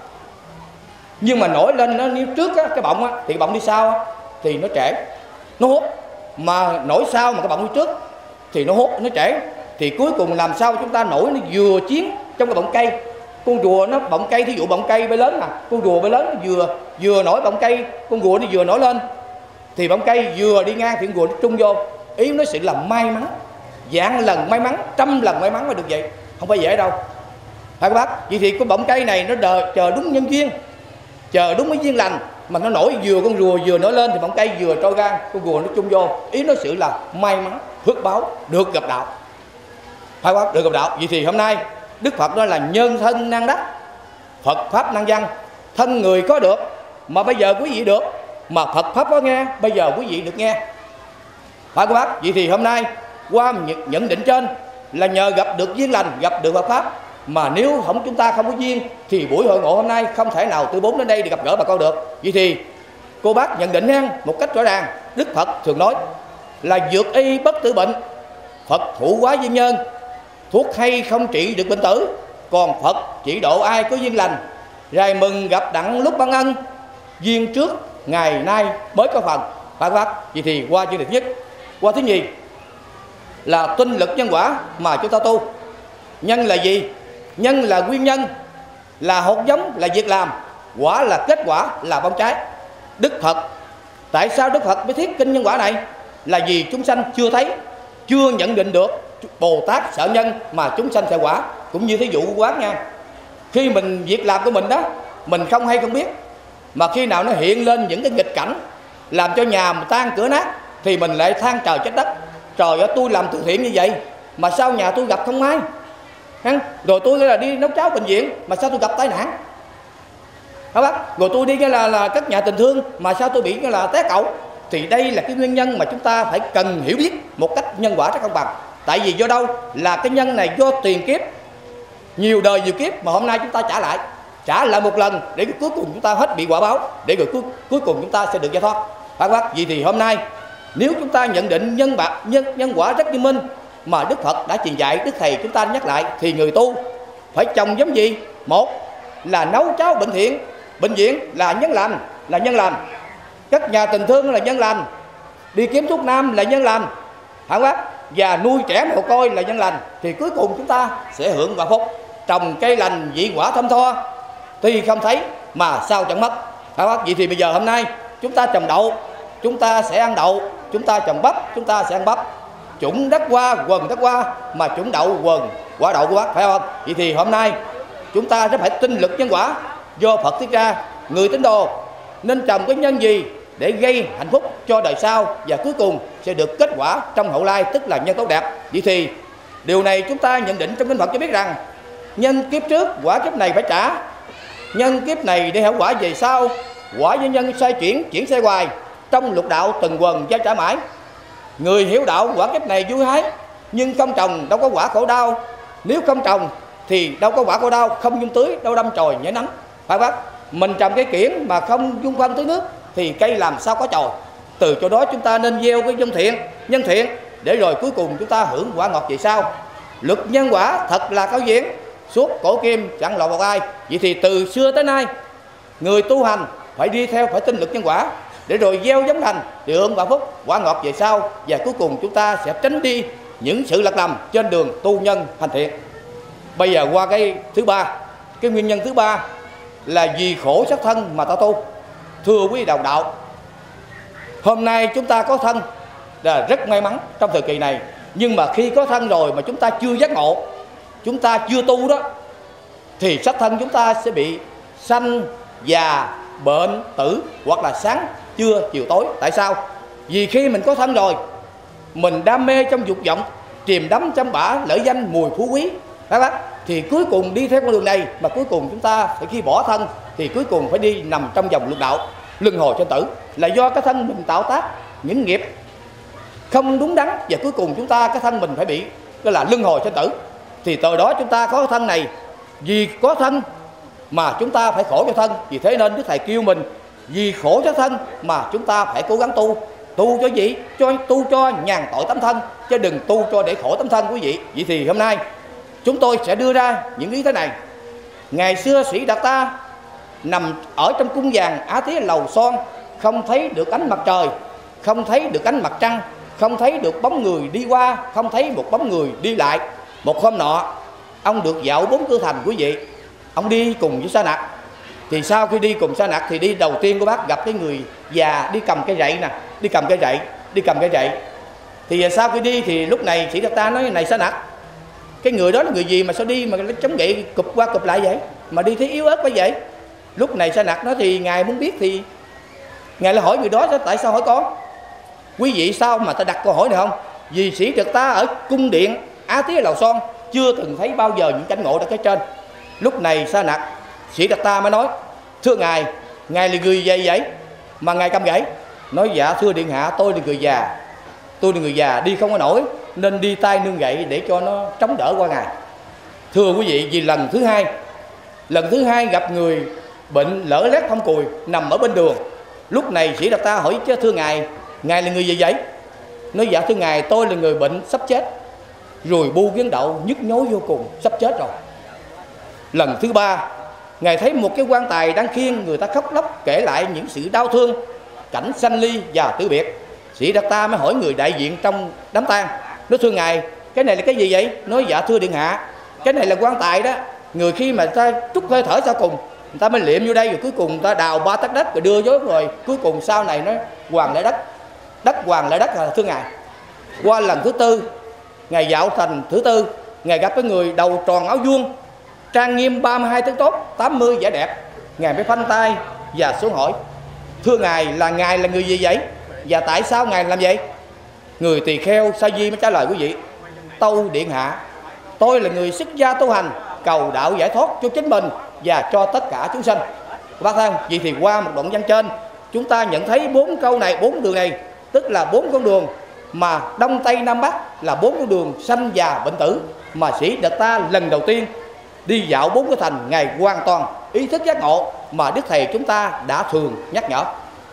nhưng mà nổi lên nó nếu trước á, cái bọng á, thì cái bọng đi sau á, thì nó trễ, nó hút. Mà nổi sau mà cái bọng đi trước thì nó hút, nó trễ. Thì cuối cùng làm sao chúng ta nổi nó vừa chiến trong cái bọng cây. Con rùa nó bọng cây, thí dụ bọng cây bay lớn, con rùa bay lớn vừa nổi bọng cây, con rùa nó vừa nổi lên thì bọng cây vừa đi ngang thì con rùa nó trung vô. Ý nói sự là may mắn, vạn lần may mắn, trăm lần may mắn mới được vậy, không phải dễ đâu, phải các bác? Vậy thì cái bọng cây này nó chờ đúng nhân duyên, chờ đúng cái duyên lành mà nó nổi vừa con rùa vừa nổi lên thì bọng cây vừa trôi ra, con rùa nó chung vô. Ý nói sự là may mắn, phước báo được gặp đạo, phải không? Được gặp đạo. Vậy thì hôm nay Đức Phật nói là nhân thân năng đắc, Phật Pháp năng văn. Thân người có được mà bây giờ quý vị được, mà Phật Pháp có nghe bây giờ quý vị được nghe, phải không bác? Vậy thì hôm nay qua nhận định trên là nhờ gặp được duyên lành, gặp được Phật pháp. Mà nếu chúng ta không có duyên thì buổi hội ngộ hôm nay không thể nào từ 4 đến đây để gặp gỡ bà con được. Vậy thì cô bác nhận định nha, một cách rõ ràng, Đức Phật thường nói là dược y bất tử bệnh, Phật thụ hóa duyên nhân, thuốc hay không trị được bệnh tử, còn Phật chỉ độ ai có duyên lành. Rài mừng gặp đặng lúc ban ân, duyên trước ngày nay mới có phần. Phải không? Vậy thì qua chương thứ nhất. Qua thứ nhì là tinh lực nhân quả mà chúng ta tu. Nhân là gì? Nhân là nguyên nhân, là hột giống, là việc làm. Quả là kết quả, là bông trái. Đức Phật, tại sao Đức Phật mới thiết kinh nhân quả này? Là vì chúng sanh chưa thấy, chưa nhận định được Bồ Tát sợ nhân mà chúng sanh sẽ quả. Cũng như thí dụ của quán nha, khi mình việc làm của mình đó, mình không hay không biết, mà khi nào nó hiện lên những cái nghịch cảnh làm cho nhà mình tan cửa nát thì mình lại than trời trách đất. Trời ơi, tôi làm từ thiện như vậy mà sao nhà tôi gặp không may, rồi tôi là đi nấu cháo bệnh viện mà sao tôi gặp tai nạn, rồi tôi đi là các nhà tình thương mà sao tôi bị là té cậu. Thì đây là cái nguyên nhân mà chúng ta phải cần hiểu biết một cách nhân quả rất công bằng. Tại vì do đâu? Là cái nhân này do tiền kiếp, nhiều đời nhiều kiếp mà hôm nay chúng ta trả lại một lần để cuối cùng chúng ta hết bị quả báo, để rồi cuối cùng chúng ta sẽ được giải thoát. Phải không? Vì thì hôm nay nếu chúng ta nhận định nhân quả rất nghiêm minh mà Đức Phật đã truyền dạy, Đức Thầy chúng ta nhắc lại, thì người tu phải trồng giống gì? Một là nấu cháo bệnh viện là nhân lành, các nhà tình thương là nhân lành, đi kiếm thuốc nam là nhân lành, hả bác? Và nuôi trẻ mồ côi là nhân lành, thì cuối cùng chúng ta sẽ hưởng quả phúc. Trồng cây lành vị quả thơm tho, tuy không thấy mà sao chẳng mất, hả bác? Vậy thì bây giờ hôm nay chúng ta trồng đậu, chúng ta sẽ ăn đậu, chúng ta trồng bắp, chúng ta sẽ ăn bắp. Chủng đất hoa, quần đất hoa, mà chủng đậu quần quả đậu của bác, phải không? Vậy thì hôm nay chúng ta sẽ phải tin lực nhân quả do Phật thiết ra. Người tín đồ nên trồng cái nhân gì để gây hạnh phúc cho đời sau, và cuối cùng sẽ được kết quả trong hậu lai, tức là nhân tốt đẹp. Vậy thì điều này chúng ta nhận định trong Kinh Phật cho biết rằng nhân kiếp trước quả kiếp này phải trả, nhân kiếp này để hậu quả về sau. Quả với nhân xoay chuyển xoay hoài, trong lục đạo từng quần gia trả mãi. Người hiểu đạo quả kiếp này vui hái, nhưng không trồng đâu có quả khổ đau. Nếu không trồng thì đâu có quả khổ đau, không dung tưới đâu đâm chồi nhảy nắng. Phải không? Mình trồng cây kiển mà không dung phân tưới nước thì cây làm sao có chồi. Từ chỗ đó chúng ta nên gieo cái nhân thiện để rồi cuối cùng chúng ta hưởng quả ngọt về sau. Luật nhân quả thật là cao diễn, suốt cổ kim chẳng lọt vào ai. Vậy thì từ xưa tới nay người tu hành phải đi theo, phải tin luật nhân quả để rồi gieo giống lành để hưởng quả phúc, quả ngọt về sau, và cuối cùng chúng ta sẽ tránh đi những sự lật lầm trên đường tu nhân hành thiện. Bây giờ qua cái thứ ba, cái nguyên nhân thứ ba là vì khổ sát thân mà ta tu. Thưa quý đồng đạo, hôm nay chúng ta có thân là rất may mắn trong thời kỳ này, nhưng mà khi có thân rồi mà chúng ta chưa giác ngộ, chúng ta chưa tu đó, thì sát thân chúng ta sẽ bị sanh, già, bệnh, tử, hoặc là sáng trưa chiều tối. Tại sao? Vì khi mình có thân rồi, mình đam mê trong dục vọng, chìm đắm trong bã lợi danh mùi phú quý, phải không? Thì cuối cùng đi theo con đường này, mà cuối cùng chúng ta phải khi bỏ thân thì cuối cùng phải đi nằm trong vòng lục đạo luân hồi sanh tử, là do cái thân mình tạo tác những nghiệp không đúng đắn, và cuối cùng chúng ta cái thân mình phải bị cái là luân hồi sanh tử. Thì từ đó chúng ta có thân này, vì có thân mà chúng ta phải khổ cho thân. Vì thế nên Đức Thầy kêu mình vì khổ cho thân mà chúng ta phải cố gắng tu cho gì? Tu cho nhàn tội tấm thân, chứ đừng tu cho để khổ tấm thân quý vị. Vậy thì hôm nay chúng tôi sẽ đưa ra những ý thế này. Ngày xưa Sĩ Đạt Ta nằm ở trong cung vàng Á Tía lầu son, không thấy được ánh mặt trời, không thấy được ánh mặt trăng, không thấy được bóng người đi qua, không thấy một bóng người đi lại. Một hôm nọ, ông được dạo 4 cửa thành quý vị. Ông đi cùng với Sa Nặc. Thì sau khi đi cùng Sa Nặc thì đi đầu tiên của bác gặp cái người già đi cầm cây gậy nè, đi cầm cây gậy. Thì sau khi đi thì lúc này Sĩ Đạt Ta nói: này Sa Nặc, cái người đó là người gì mà sao đi mà nó chống gậy cụp qua cụp lại vậy, mà đi thấy yếu ớt quá vậy? Lúc này Sa Nặc nói thì ngài muốn biết thì ngài lại hỏi người đó: tại sao hỏi con? Quý vị sao mà ta đặt câu hỏi này không? Vì Sĩ Đạt Ta ở cung điện Á Tía lầu son chưa từng thấy bao giờ những cảnh ngộ đã cái trên. Lúc này Sa Nặc, Sĩ Đạt Ta mới nói: thưa ngài là người gì vậy mà ngài cầm gậy? Nói: dạ thưa điện hạ, tôi là người già, tôi là người già đi không có nổi nên đi tay nương gậy để cho nó chống đỡ qua ngày. Thưa quý vị, vì lần thứ hai gặp người bệnh lở lét thông cùi nằm ở bên đường. Lúc này Sĩ Đạt Ta hỏi chứ thưa ngài là người gì vậy? Nói dạ thưa ngài, tôi là người bệnh sắp chết, rồi bu kiến đậu nhức nhối vô cùng, sắp chết rồi. Lần thứ ba, ngài thấy một cái quan tài đang khiêng người ta khóc lóc kể lại những sự đau thương, cảnh sanh ly và tử biệt. Sĩ Đạt Ta mới hỏi người đại diện trong đám tang, nói thưa ngài, cái này là cái gì vậy? Nói dạ thưa điện hạ, cái này là quan tài đó, người khi mà ta trút hơi thở sau cùng, người ta mới liệm vô đây, rồi cuối cùng người ta đào 3 tấc đất rồi đưa vô, rồi cuối cùng sau này nó hoàn lại đất hoàn lại đất là thưa ngài. Qua lần thứ tư, ngài dạo thành thứ tư, ngài gặp cái người đầu tròn áo vuông, trang nghiêm 32 tướng tốt, 80 vẻ đẹp. Ngài mới phanh tay và xuống hỏi, thưa ngài là người gì vậy? Và tại sao ngài làm vậy? Người tỳ kheo Sa Di mới trả lời quý vị, tâu điện hạ, tôi là người xuất gia tu hành, cầu đạo giải thoát cho chính mình và cho tất cả chúng sanh. Bác thấy không? Vậy thì qua một đoạn văn trên, chúng ta nhận thấy 4 câu này, 4 đường này, tức là 4 con đường mà Đông Tây Nam Bắc là 4 con đường sanh già bệnh tử, mà Sĩ Đạt Ta lần đầu tiên đi dạo 4 cái thành, ngài hoàn toàn ý thức giác ngộ mà Đức Thầy chúng ta đã thường nhắc nhở.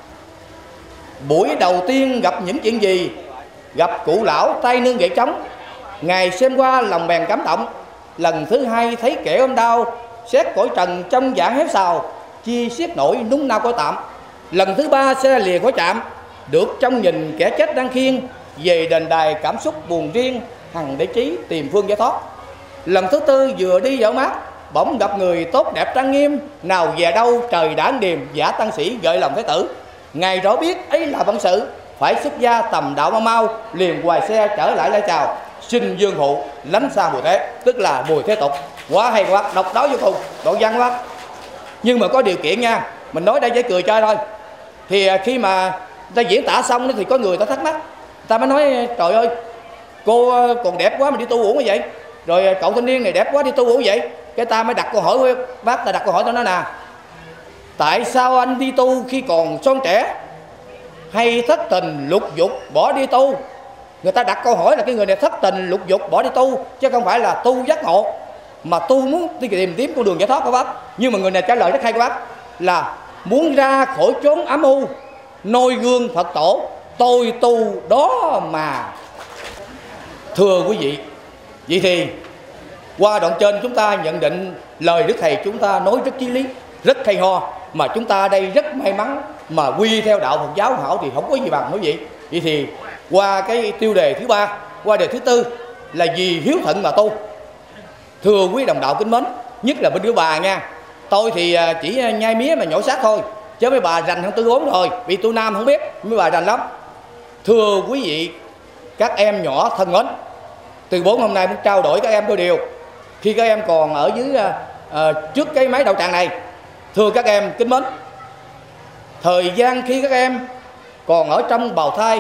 Buổi đầu tiên gặp những chuyện gì? Gặp cụ lão tay nương gậy trống, ngài xem qua lòng bèn cảm động. Lần thứ hai thấy kẻ ôm đau, xét cõi trần trong dạng héo xào, chi xiết nổi núng nao cõi tạm. Lần thứ ba xe lìa khỏi trạm, được trong nhìn kẻ chết đang khiêng, về đền đài cảm xúc buồn riêng, hằng để trí tìm phương giải thoát. Lần thứ tư vừa đi dạo mát, bỗng gặp người tốt đẹp trang nghiêm, nào về đâu trời đã điềm, giả tăng sĩ gợi lòng thái tử. Ngài rõ biết ấy là bận sự, phải xuất gia tầm đạo mau mau, liền hoài xe trở lại lai chào, xin dương hộ lánh xa mùi thế, tức là mùi thế tục. Quá hay quá, độc đáo vô cùng, đoạn văn quá. Nhưng mà có điều kiện nha, mình nói đây để cười chơi thôi. Thì khi mà ta diễn tả xong thì có người ta thắc mắc, ta mới nói trời ơi, cô còn đẹp quá mà đi tu uổng như vậy, rồi cậu thanh niên này đẹp quá đi tu uổng vậy. Cái ta mới đặt câu hỏi với bác, ta đặt câu hỏi cho nó nè, tại sao anh đi tu khi còn son trẻ, hay thất tình lục dục bỏ đi tu? Người ta đặt câu hỏi là cái người này thất tình lục dục bỏ đi tu, chứ không phải là tu giác ngộ, mà tu muốn đi tìm kiếm con đường giải thoát của bác. Nhưng mà người này trả lời rất hay của bác là muốn ra khỏi chốn ám u, noi gương Phật tổ, tôi tu đó mà. Thưa quý vị, vậy thì qua đoạn trên chúng ta nhận định lời Đức Thầy chúng ta nói rất chí lý, rất hay ho, mà chúng ta đây rất may mắn mà quy theo đạo Phật giáo hảo thì không có gì bằng quý vị. Vậy thì qua cái tiêu đề thứ ba, qua đề thứ tư là vì hiếu thuận mà tu. Thưa quý đồng đạo kính mến, nhất là bên đứa bà nha, tôi thì chỉ nhai mía mà nhổ xác thôi, chứ mấy bà rành hơn tôi 4 rồi, vì tôi nam không biết, mấy bà rành lắm. Thưa quý vị, các em nhỏ thân mến, từ 4 hôm nay muốn trao đổi các em đôi điều. Khi các em còn ở dưới trước cái máy đậu tràng này, thưa các em kính mến, thời gian khi các em còn ở trong bào thai,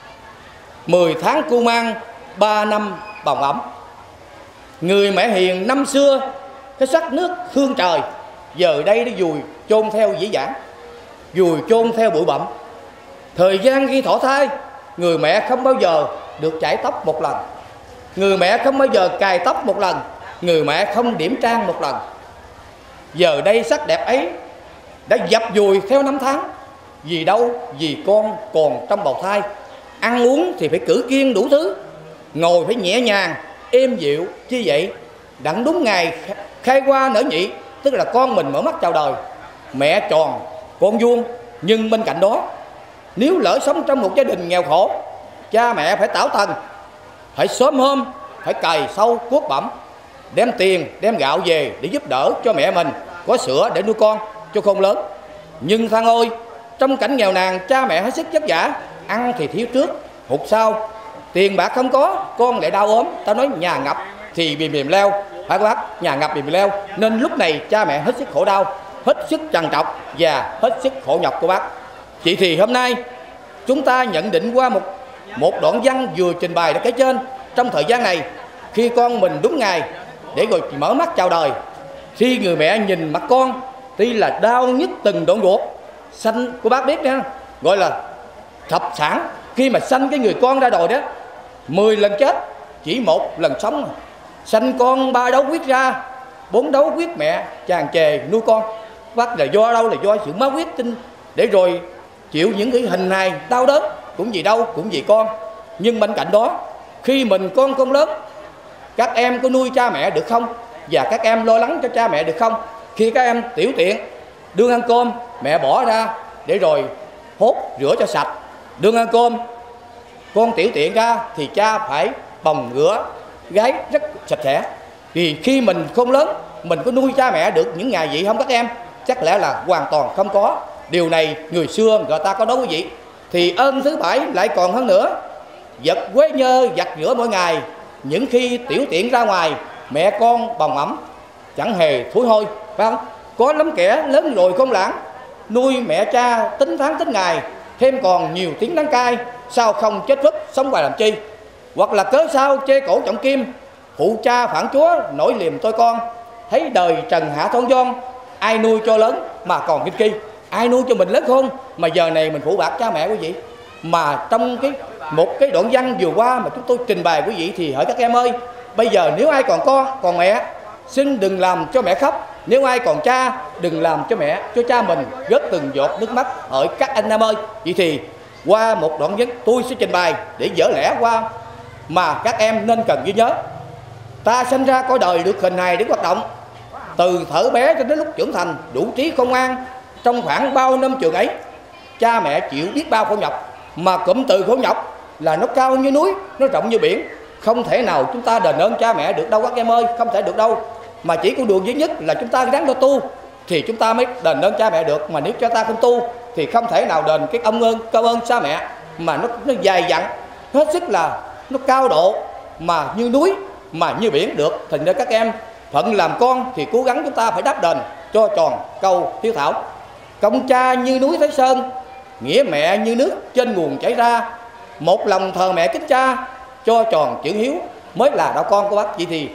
10 tháng cu mang, 3 năm bồng ẩm. Người mẹ hiền năm xưa, cái sắc nước hương trời, giờ đây nó dùi chôn theo dĩ dãn, dùi chôn theo bụi bặm. Thời gian khi thọ thai, người mẹ không bao giờ được chải tóc một lần, người mẹ không bao giờ cài tóc một lần, người mẹ không điểm trang một lần. Giờ đây sắc đẹp ấy đã dập dùi theo năm tháng. Vì đâu? Vì con còn trong bào thai. Ăn uống thì phải cử kiêng đủ thứ, ngồi phải nhẹ nhàng, êm dịu. Chi vậy? Đặng đúng ngày khai hoa nở nhị, tức là con mình mở mắt chào đời. Mẹ tròn, con vuông. Nhưng bên cạnh đó, nếu lỡ sống trong một gia đình nghèo khổ, cha mẹ phải tảo tần, phải sớm hôm, phải cày sâu cuốc bẩm, đem tiền, đem gạo về để giúp đỡ cho mẹ mình có sữa để nuôi con cho khôn lớn. Nhưng than ôi, trong cảnh nghèo nàn, cha mẹ hết sức vất vả, ăn thì thiếu trước, hụt sau, tiền bạc không có, con lại đau ốm. Ta nói nhà ngập thì bìm leo, phải không bác? Nhà ngập bìm leo, nên lúc này cha mẹ hết sức khổ đau, hết sức trằn trọc và hết sức khổ nhọc của bác. Vậy thì hôm nay chúng ta nhận định qua một đoạn văn vừa trình bày được cái trên. Trong thời gian này, khi con mình đúng ngày để rồi mở mắt chào đời, khi người mẹ nhìn mặt con, tuy là đau nhất từng đoạn ruột, xanh của bác biết nha, gọi là thập sản khi mà sanh cái người con ra đời đó, 10 lần chết chỉ một lần sống. Sanh con 3 đấu huyết ra, 4 đấu huyết mẹ tràn trề nuôi con. Vắt là do đâu? Là do sự máu huyết tinh, để rồi chịu những cái hình hài đau đớn, cũng vì đâu cũng vì con. Nhưng bên cạnh đó, khi mình con lớn, các em có nuôi cha mẹ được không? Và các em lo lắng cho cha mẹ được không? Khi các em tiểu tiện, đương ăn cơm mẹ bỏ ra để rồi hốt rửa cho sạch. Đương ăn cơm con tiểu tiện ra thì cha phải bồng rửa gái rất sạch sẽ. Vì khi mình không lớn, mình có nuôi cha mẹ được những ngày vậy không các em? Chắc lẽ là hoàn toàn không có. Điều này người xưa người ta có nói quý vị. Thì ơn thứ 7 lại còn hơn nữa. Vật quế nhơ giặt rửa mỗi ngày, những khi tiểu tiện ra ngoài, mẹ con bồng ẩm chẳng hề thối hôi, phải không? Có lắm kẻ lớn rồi không lãng, nuôi mẹ cha tính tháng tính ngày, thêm còn nhiều tiếng đắng cay, sao không chết vất sống hoài làm chi? Hoặc là cớ sao chê cổ trọng kim, phụ cha phản chúa nổi liềm tôi con. Thấy đời trần hạ thon giòn, ai nuôi cho lớn mà còn kinh kỳ, ai nuôi cho mình lớn khôn mà giờ này mình phụ bạc cha mẹ quý vị. Mà trong một cái đoạn văn vừa qua mà chúng tôi trình bày quý vị thì hỏi các em ơi, bây giờ nếu ai còn con còn mẹ, xin đừng làm cho mẹ khóc. Nếu ai còn cha, đừng làm cho cha mình rớt từng giọt nước mắt. Hỡi các anh em ơi, vậy thì qua một đoạn văn tôi sẽ trình bày để dở lẽ qua mà các em nên cần ghi nhớ. Ta sinh ra cõi đời được hình hài để hoạt động, từ thở bé cho đến lúc trưởng thành đủ trí khôn ngoan. Trong khoảng bao năm trường ấy, cha mẹ chịu biết bao khổ nhọc, mà cụm từ khổ nhọc là nó cao như núi, nó rộng như biển. Không thể nào chúng ta đền ơn cha mẹ được đâu các em ơi, không thể được đâu. Mà chỉ con đường duy nhất là chúng ta ráng lo tu thì chúng ta mới đền ơn cha mẹ được. Mà nếu cho ta không tu thì không thể nào đền cái công ơn cha mẹ. Mà nó dài dặn, hết sức là nó cao độ, mà như núi mà như biển được. Thành ra các em phận làm con thì cố gắng chúng ta phải đáp đền cho tròn câu hiếu thảo. Công cha như núi Thái Sơn, nghĩa mẹ như nước trên nguồn chảy ra. Một lòng thờ mẹ kính cha, cho tròn chữ hiếu mới là đạo con của bác. Vậy thì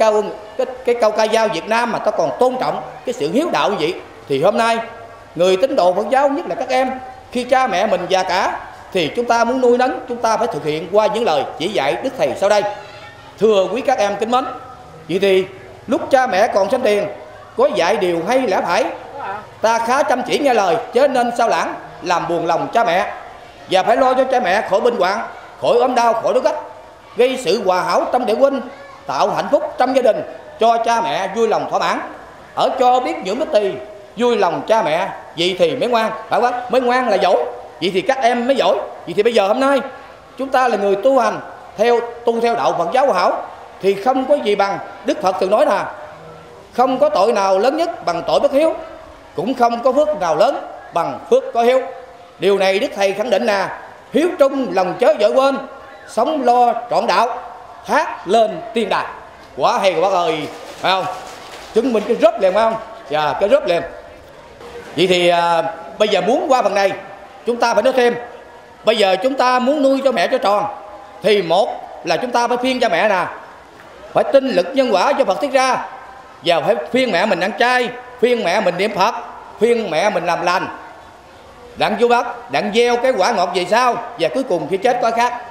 cái câu ca dao Việt Nam mà ta còn tôn trọng cái sự hiếu đạo như vậy, thì hôm nay người tín đồ Phật giáo, nhất là các em, khi cha mẹ mình già cả thì chúng ta muốn nuôi nấng, chúng ta phải thực hiện qua những lời chỉ dạy Đức Thầy sau đây. Thưa quý các em kính mến, vậy thì lúc cha mẹ còn sanh tiền có dạy điều hay lẽ phải, ta khá chăm chỉ nghe lời, chớ nên sao lãng làm buồn lòng cha mẹ. Và phải lo cho cha mẹ khỏi bệnh hoạn, khỏi ốm đau, khỏi đói gắt, gây sự hòa hảo trong đệ huynh, tạo hạnh phúc trong gia đình, cho cha mẹ vui lòng thỏa mãn. Ở cho biết những cái tỳ vui lòng cha mẹ, vậy thì mới ngoan, phải không? Mới ngoan là giỏi, vậy thì các em mới giỏi. Vậy thì bây giờ hôm nay chúng ta là người tu hành tu theo đạo Phật giáo Hòa Hảo, thì không có gì bằng Đức Phật từng nói là không có tội nào lớn nhất bằng tội bất hiếu, cũng không có phước nào lớn bằng phước có hiếu. Điều này Đức Thầy khẳng định là hiếu trung lòng chớ vợ quên, sống lo trọn đạo, hát lên tiên đài. Quá hay quá ơi, phải không? Chứng minh cái rớp liền phải không? Dạ, cái rớp liền. Vậy thì bây giờ muốn qua phần này chúng ta phải nói thêm. Bây giờ chúng ta muốn nuôi cho mẹ cho tròn thì một là chúng ta phải khuyên cha mẹ nè, phải tin lực nhân quả cho Phật thiết ra, và phải khuyên mẹ mình ăn chay, khuyên mẹ mình niệm Phật, khuyên mẹ mình làm lành, đặng vô bác, đặng gieo cái quả ngọt về sau, và cuối cùng khi chết có khác.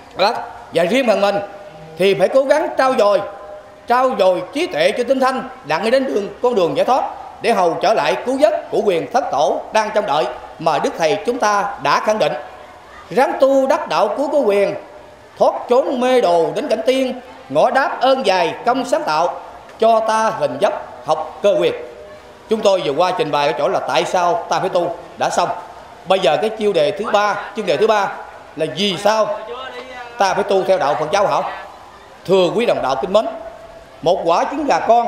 Và riêng phần mình thì phải cố gắng trau dồi trí tuệ cho tinh thanh, đặng đi đến con đường giải thoát, để hầu trở lại cứu vớt của quyền thất tổ đang trong đợi mà Đức Thầy chúng ta đã khẳng định. Ráng tu đắc đạo cứu có quyền, thoát trốn mê đồ đến cảnh tiên, ngõ đáp ơn dài công sáng tạo, cho ta hình dấp học cơ quyền. Chúng tôi vừa qua trình bày ở chỗ là tại sao ta phải tu đã xong. Bây giờ cái chuyên đề thứ ba là vì sao ta phải tu theo đạo Phật giáo Hảo. Thưa quý đồng đạo kính mến, một quả trứng gà con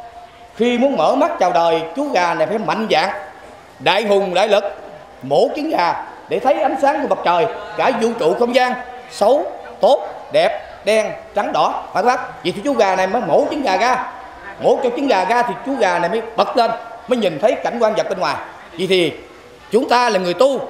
khi muốn mở mắt chào đời, chú gà này phải mạnh dạn, đại hùng đại lực, mổ trứng gà để thấy ánh sáng của mặt trời, cả vũ trụ không gian, xấu, tốt, đẹp, đen, trắng, đỏ, phải không bác? Vậy thì chú gà này mới mổ trứng gà ra, mổ cho trứng gà ra thì chú gà này mới bật lên, mới nhìn thấy cảnh quan vật bên ngoài. Vậy thì chúng ta là người tu,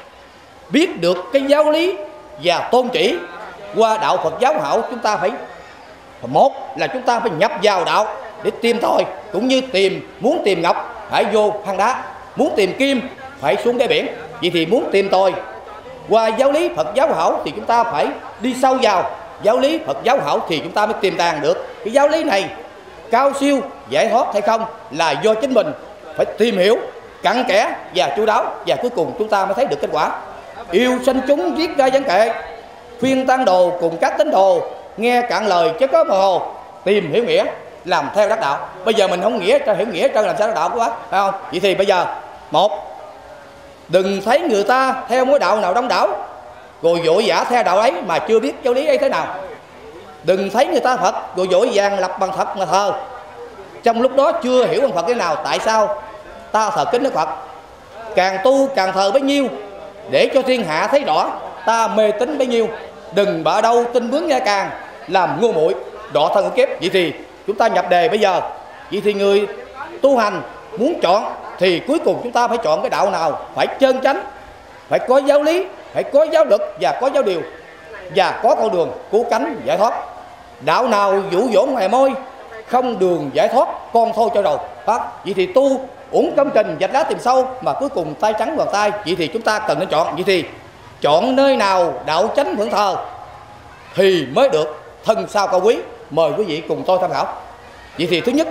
biết được cái giáo lý và tôn chỉ qua đạo Phật giáo Hảo, chúng ta phải một là chúng ta phải nhập vào đạo để tìm tòi, cũng như muốn tìm ngọc phải vô hang đá, muốn tìm kim phải xuống đáy biển. Vậy thì muốn tìm tòi qua giáo lý Phật giáo Hòa Hảo thì chúng ta phải đi sâu vào giáo lý Phật giáo Hòa Hảo thì chúng ta mới tìm tàng được cái giáo lý này cao siêu giải thoát hay không, là do chính mình phải tìm hiểu cặn kẽ và chu đáo, và cuối cùng chúng ta mới thấy được kết quả. Yêu sanh chúng viết ra văn kệ, khuyên tăng đồ cùng các tín đồ, nghe cạn lời chứ có mơ hồ, tìm hiểu nghĩa làm theo đắc đạo. Bây giờ mình không hiểu nghĩa cho làm sao đắc đạo của bác, phải không? Vậy thì bây giờ một, đừng thấy người ta theo mối đạo nào đông đảo rồi vội vã theo đạo ấy mà chưa biết giáo lý ấy thế nào. Đừng thấy người ta Phật rồi vội vàng lập bằng Phật mà thờ, trong lúc đó chưa hiểu bằng Phật thế nào. Tại sao ta thờ kính Đức Phật? Càng tu càng thờ bấy nhiêu, để cho thiên hạ thấy rõ ta mê tín bấy nhiêu. Đừng bợ đâu tin vướng nghe càng, làm ngu muội đọa thân kiếp. Vậy thì chúng ta nhập đề bây giờ. Vậy thì người tu hành muốn chọn thì cuối cùng chúng ta phải chọn cái đạo nào phải chân chánh, phải có giáo lý, phải có giáo luật và có giáo điều, và có con đường cứu cánh giải thoát. Đạo nào dụ dỗ ngoài môi, không đường giải thoát con thôi cho rồi. Vậy thì tu uổng công trình vạch lá tìm sâu mà cuối cùng tay trắng bàn tay. Vậy thì chúng ta cần nên chọn. Vậy thì chọn nơi nào đạo chánh phượng thờ thì mới được thân sao cao quý. Mời quý vị cùng tôi tham khảo. Vậy thì thứ nhất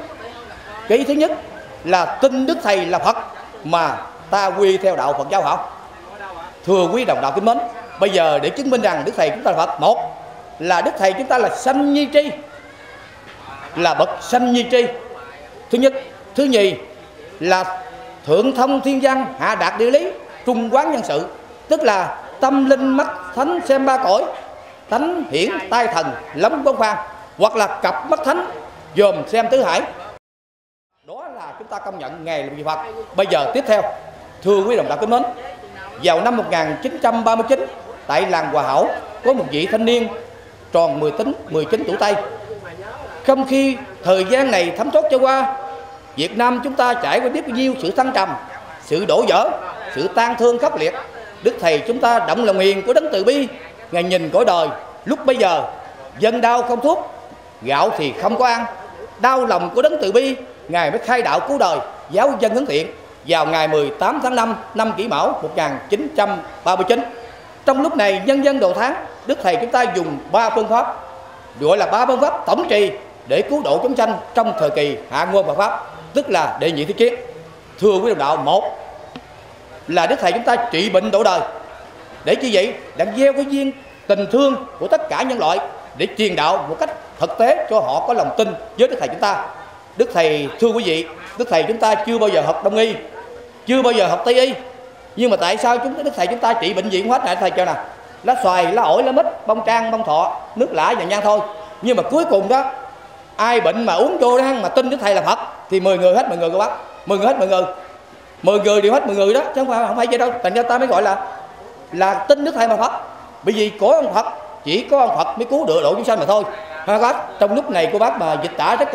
là tin Đức Thầy là Phật mà ta quy theo đạo Phật giáo Hảo. Thưa quý đồng đạo kính mến, bây giờ để chứng minh rằng Đức Thầy chúng ta là Phật, một là Đức Thầy chúng ta là sanh nhi tri, là bậc sanh nhi tri. Thứ nhất. Thứ nhì là thượng thông thiên văn, hạ đạt địa lý, trung quán nhân sự, tức là tâm linh mắt thánh xem ba cõi, thánh hiển tai thần lắm bốn phan, hoặc là cặp mắt thánh dòm xem tứ hải. Đó là chúng ta công nhận Ngài là vị Phật. Bây giờ tiếp theo, thưa quý đồng đạo kính mến, vào năm 1939 tại làng Hòa Hảo có một vị thanh niên tròn 19 tuổi Tây. Không khi thời gian này thấm thoát cho qua, Việt Nam chúng ta trải qua biết bao nhiêu sự thăng trầm, sự đổ vỡ, sự tan thương khốc liệt. Đức Thầy chúng ta động lòng hiền của đấng từ bi, Ngài nhìn cõi đời lúc bây giờ dân đau không thuốc, gạo thì không có ăn. Đau lòng của đấng từ bi, Ngài mới khai đạo cứu đời, giáo dân hướng thiện vào ngày 18 tháng 5 năm Kỷ Mão 1939. Trong lúc này nhân dân đồ tháng, Đức Thầy chúng ta dùng 3 phương pháp, gọi là 3 phương pháp tổng trì để cứu độ chúng sanh trong thời kỳ hạ nguồn Phật pháp, tức là đệ nhị thế kiết. Thưa quý đồng đạo, một là Đức Thầy chúng ta trị bệnh độ đời. Để chi vậy? Đã gieo cái duyên tình thương của tất cả nhân loại để truyền đạo một cách thực tế cho họ có lòng tin với Đức Thầy chúng ta. Đức Thầy, thưa quý vị, Đức Thầy chúng ta chưa bao giờ học Đông y, chưa bao giờ học Tây y, nhưng mà tại sao Đức Thầy chúng ta trị bệnh gì cũng hết này? Thầy cho nè, lá xoài, lá ổi, lá mít, bông trang, bông thọ, nước lã và nhang thôi. Nhưng mà cuối cùng đó, ai bệnh mà uống vô đó mà tin Đức Thầy là Phật thì 10 người hết 10 người các bác, 10 người hết 10 người, 10 người đều hết 10 người đó, chứ không phải vậy đâu. Thành ra ta mới gọi là tin Đức Thầy là Phật, bởi vì có ông Phật, chỉ có ông Phật mới cứu được độ chúng sanh mà thôi. Trong lúc này cô bác mà dịch tả rất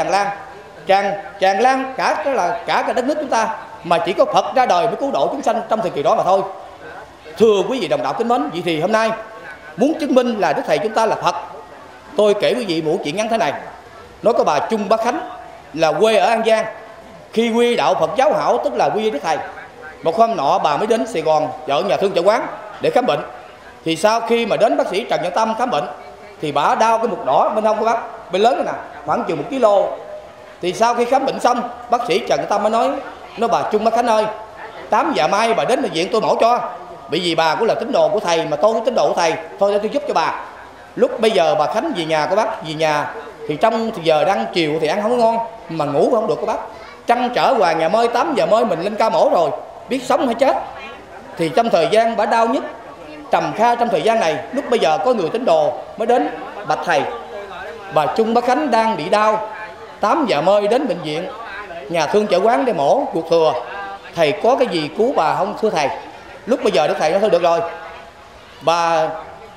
tràn lan cả cả đất nước chúng ta, mà chỉ có Phật ra đời mới cứu độ chúng sanh trong thời kỳ đó mà thôi. Thưa quý vị đồng đạo kính mến, vậy thì hôm nay muốn chứng minh là Đức Thầy chúng ta là Phật, tôi kể quý vị một chuyện ngắn thế này. Nói có bà Trung Bá Khánh là quê ở An Giang, khi quy đạo Phật giáo Hảo tức là quy Đức Thầy. Một hôm nọ bà mới đến Sài Gòn chợ Nhà Thương Chợ Quán để khám bệnh. Thì sau khi mà đến bác sĩ Trần Văn Tâm khám bệnh thì bà đau cái mục đỏ bên hông của bác, bên lớn này nè, khoảng chừng 1 kg. Thì sau khi khám bệnh xong, bác sĩ Trần Văn Tâm mới nói bà Trung Bá Khánh ơi, 8 giờ mai bà đến bệnh viện tôi mổ cho, bởi vì bà cũng là tín đồ của thầy mà tôi cũng tín đồ của thầy, thôi để tôi giúp cho bà. Lúc bây giờ bà Khánh về nhà của bác, về nhà thì trong giờ đang chiều thì ăn không có ngon mà ngủ không được của bác, trăn trở hoài. Nhà mới 8 giờ mới mình lên ca mổ rồi, biết sống hay chết. Thì trong thời gian bà đau nhất trầm kha, trong thời gian này lúc bây giờ có người tín đồ mới đến bạch thầy, bà Trung Bá Khánh đang bị đau, 8 giờ mới đến bệnh viện Nhà Thương Chợ Quán để mổ ruột thừa, thầy có cái gì cứu bà không thưa thầy? Lúc bây giờ Đức Thầy nói thôi được rồi, bà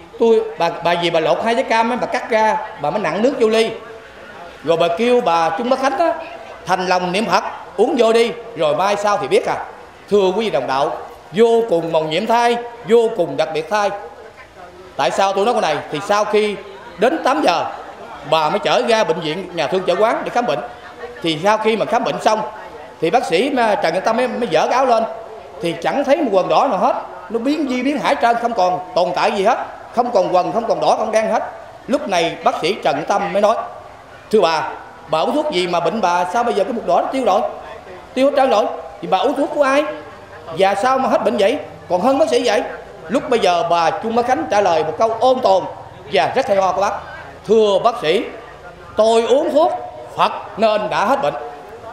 gì bà lột 2 trái cam ấy, bà cắt ra, bà mới nặn nước vô ly, rồi bà kêu bà Trung Bá Khánh á, thành lòng niệm Phật uống vô đi, rồi mai sau thì biết à. Thưa quý vị đồng đạo, vô cùng mầu nhiệm thai, vô cùng đặc biệt thai. Tại sao tôi nói cái này? Thì sau khi đến 8 giờ bà mới chở ra bệnh viện Nhà Thương Chợ Quán để khám bệnh. Thì sau khi mà khám bệnh xong thì bác sĩ Trần Văn Tâm mới dỡ cái áo lên thì chẳng thấy một quần đỏ nào hết, nó biến di biến hải trơn, không còn tồn tại gì hết, không còn quần, không còn đỏ, không đen hết. Lúc này bác sĩ Trần Tâm mới nói: thưa bà uống thuốc gì mà bệnh bà sao bây giờ cái mụn đỏ nó tiêu rồi, tiêu hết trơn rồi, thì bà uống thuốc của ai và sao mà hết bệnh vậy, còn hơn bác sĩ vậy? Lúc bây giờ bà Trung Bá Khánh trả lời một câu ôn tồn và rất hay ho của bác: thưa bác sĩ, tôi uống thuốc Phật nên đã hết bệnh.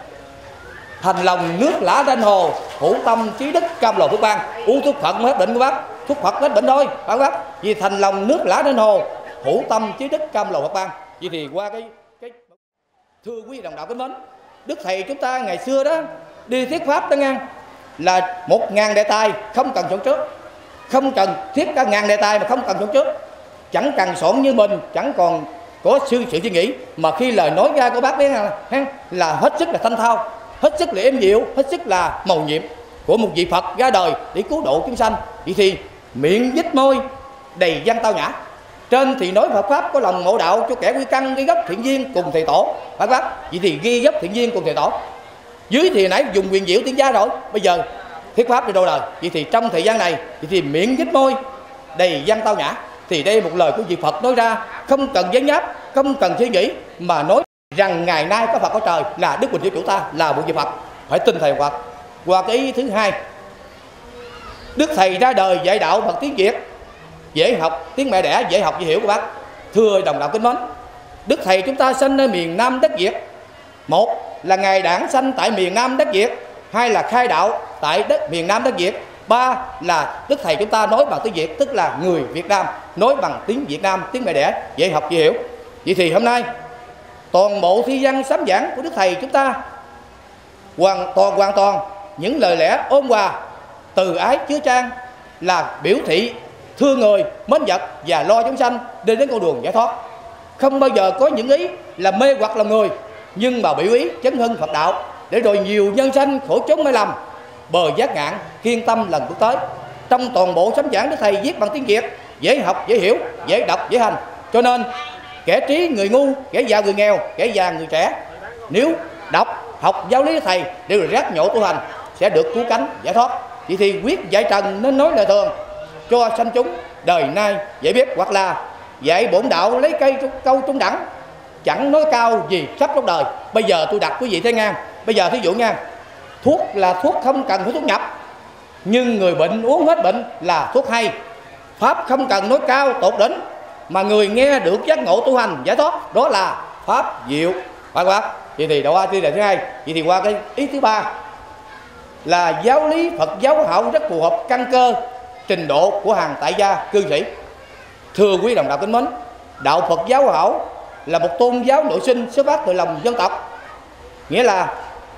Thành lòng nước lã đanh hồ, hữu tâm trí đức cam lồ phước ban. Uống thuốc Phật mới hết bệnh của bác, thuốc Phật hết bệnh thôi bác. Vì thành lòng nước lã đanh hồ, hữu tâm trí đức cam lồ phước ban. Vậy thì qua cái thưa quý đồng đạo kính mến, Đức Thầy chúng ta ngày xưa đó đi thuyết pháp đó ngang là 1000 đề tài không cần soạn trước, không cần thuyết cả 1000 đề tài mà không cần soạn trước, chẳng cần soạn như mình, chẳng còn có sự suy nghĩ, mà khi lời nói ra của bác biết là hết sức là thanh thao, hết sức là êm dịu, hết sức là mầu nhiệm của một vị Phật ra đời để cứu độ chúng sanh. Vậy thì miệng dít môi đầy văn tao nhã, trên thì nói Phật pháp có lòng ngộ đạo cho kẻ quy căn ghi gốc thiện duyên cùng thầy tổ bác. Vậy thì ghi gốc thiện duyên cùng thầy tổ, dưới thì nãy dùng quyền diệu tiếng gia rồi, bây giờ thuyết pháp đi đâu đời. Vậy thì trong thời gian này thì miệng dít môi đầy văn tao nhã, thì đây một lời của vị Phật nói ra, không cần giấy nháp, không cần suy nghĩ, mà nói rằng ngày nay có Phật có trời, là Đức Huỳnh Giáo Chủ ta là một vị Phật, phải tin thầy Phật. Qua cái ý thứ hai, Đức Thầy ra đời dạy đạo Phật tiếng Việt, dễ học, tiếng mẹ đẻ dễ học dễ hiểu của bác. Thưa đồng đạo kính mến, Đức Thầy chúng ta sinh ở miền Nam đất Việt, một là Ngài Đản sanh tại miền Nam đất Việt, hai là khai đạo tại miền Nam đất Việt, ba là Đức Thầy chúng ta nói bằng tiếng Việt, tức là người Việt Nam nói bằng tiếng Việt Nam, tiếng mẹ đẻ dễ học dễ hiểu. Vậy thì hôm nay toàn bộ thi văn sám giảng của Đức Thầy chúng ta hoàn toàn những lời lẽ ôn hòa, từ ái chứa chan, là biểu thị thương người, mến vật và lo chúng sanh đi đến con đường giải thoát. Không bao giờ có những ý là mê hoặc lòng người, nhưng mà biểu ý chấn hưng Phật đạo, để rồi nhiều nhân sanh khổ chốn mê lầm, bờ giác ngạn kiên tâm lần bước tới. Trong toàn bộ sám giảng Đức Thầy viết bằng tiếng Việt, dễ học dễ hiểu, dễ đọc dễ hành, cho nên kẻ trí người ngu, kẻ già người nghèo, kẻ già người trẻ, nếu đọc học giáo lý Đức Thầy đều là giác ngộ tu hành, sẽ được cứu cánh giải thoát. Vậy thì quyết dạy trần nên nói lời thường cho sanh chúng đời nay dễ biết, hoặc là dạy bổn đạo lấy câu trung đẳng, chẳng nói cao gì sắp trong đời. Bây giờ tôi đặt quý vị thấy ngang, bây giờ thí dụ nha, thuốc là thuốc không cần phải thuốc nhập, nhưng người bệnh uống hết bệnh là thuốc hay. Pháp không cần nói cao tột đỉnh, mà người nghe được giác ngộ tu hành giải thoát, đó là pháp diệu phải không bác? Vậy thì qua tiêu đề thứ hai. Vậy thì qua cái ý thứ ba là giáo lý Phật giáo Hòa Hảo rất phù hợp căn cơ trình độ của hàng tại gia cư sĩ. Thưa quý đồng đạo kính mến, đạo Phật giáo Hòa Hảo là một tôn giáo nội sinh xuất phát từ lòng dân tộc, nghĩa là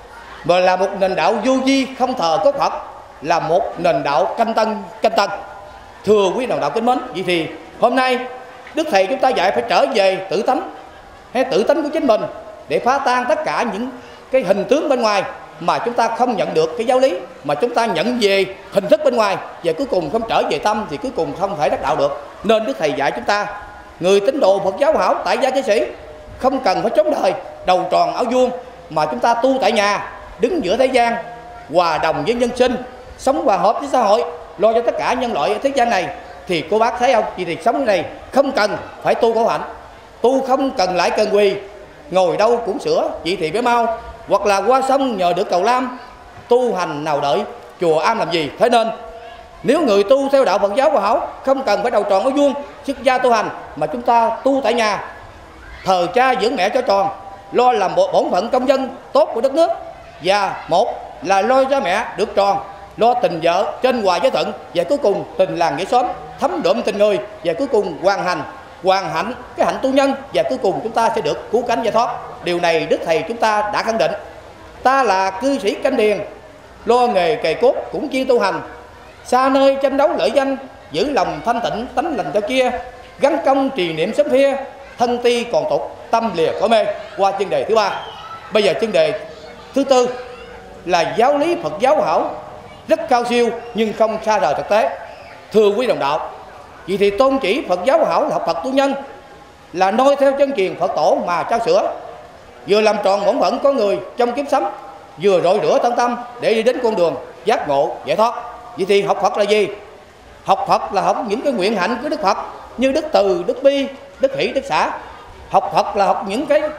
một nền đạo vô vi không thờ có Phật, là một nền đạo canh tân. Thưa quý đồng đạo kính mến, vậy thì hôm nay Đức Thầy chúng ta dạy phải trở về tự tánh, hay tự tánh của chính mình, để phá tan tất cả những cái hình tướng bên ngoài mà chúng ta không nhận được cái giáo lý, mà chúng ta nhận về hình thức bên ngoài, và cuối cùng không trở về tâm thì cuối cùng không thể đắc đạo được. Nên Đức Thầy dạy chúng ta, người tín đồ Phật giáo Hảo tại gia cư sĩ không cần phải chống đời đầu tròn áo vuông, mà chúng ta tu tại nhà, đứng giữa thế gian, hòa đồng với nhân sinh, sống hòa hợp với xã hội, lo cho tất cả nhân loại ở thế gian này. Thì cô bác thấy không, chị thì sống này không cần phải tu khổ hạnh, tu không cần lại cần quỳ, ngồi đâu cũng sửa, chị thì phải mau, hoặc là qua sông nhờ được cầu lam, tu hành nào đợi chùa am làm gì. Thế nên nếu người tu theo đạo Phật giáo Hòa Hảo không cần phải đầu tròn áo vuông xuất gia tu hành, mà chúng ta tu tại nhà, thờ cha dưỡng mẹ cho tròn, lo làm một bổn phận công dân tốt của đất nước, và một là lo cho mẹ được tròn, lo tình vợ trên hòa giới thuận, và cuối cùng tình làng nghĩa xóm thấm đượm tình người, và cuối cùng hoàn hạnh cái hạnh tu nhân, và cuối cùng chúng ta sẽ được cứu cánh giải thoát. Điều này Đức Thầy chúng ta đã khẳng định. Ta là cư sĩ canh điền, lo nghề cày cốt cũng chuyên tu hành, xa nơi tranh đấu lợi danh, giữ lòng thanh tịnh tánh lành cho kia, gắn công trì niệm sớm phia, thân ti còn tục tâm lìa khỏi mê. Qua chuyên đề thứ ba. Bây giờ chuyên đề thứ tư là giáo lý Phật giáo Hòa Hảo rất cao siêu nhưng không xa rời thực tế. Thưa quý đồng đạo, vậy thì tôn chỉ Phật giáo Hòa Hảo là học Phật tu nhân, là noi theo chân truyền Phật tổ mà trao sữa, vừa làm tròn bổn phận có người trong kiếp sống, vừa rọi rửa thân tâm để đi đến con đường giác ngộ giải thoát. Vậy thì học Phật là gì? Học Phật là học những cái nguyện hạnh của Đức Phật như đức từ, đức bi, đức hỷ, đức xả. Học Phật là học những cái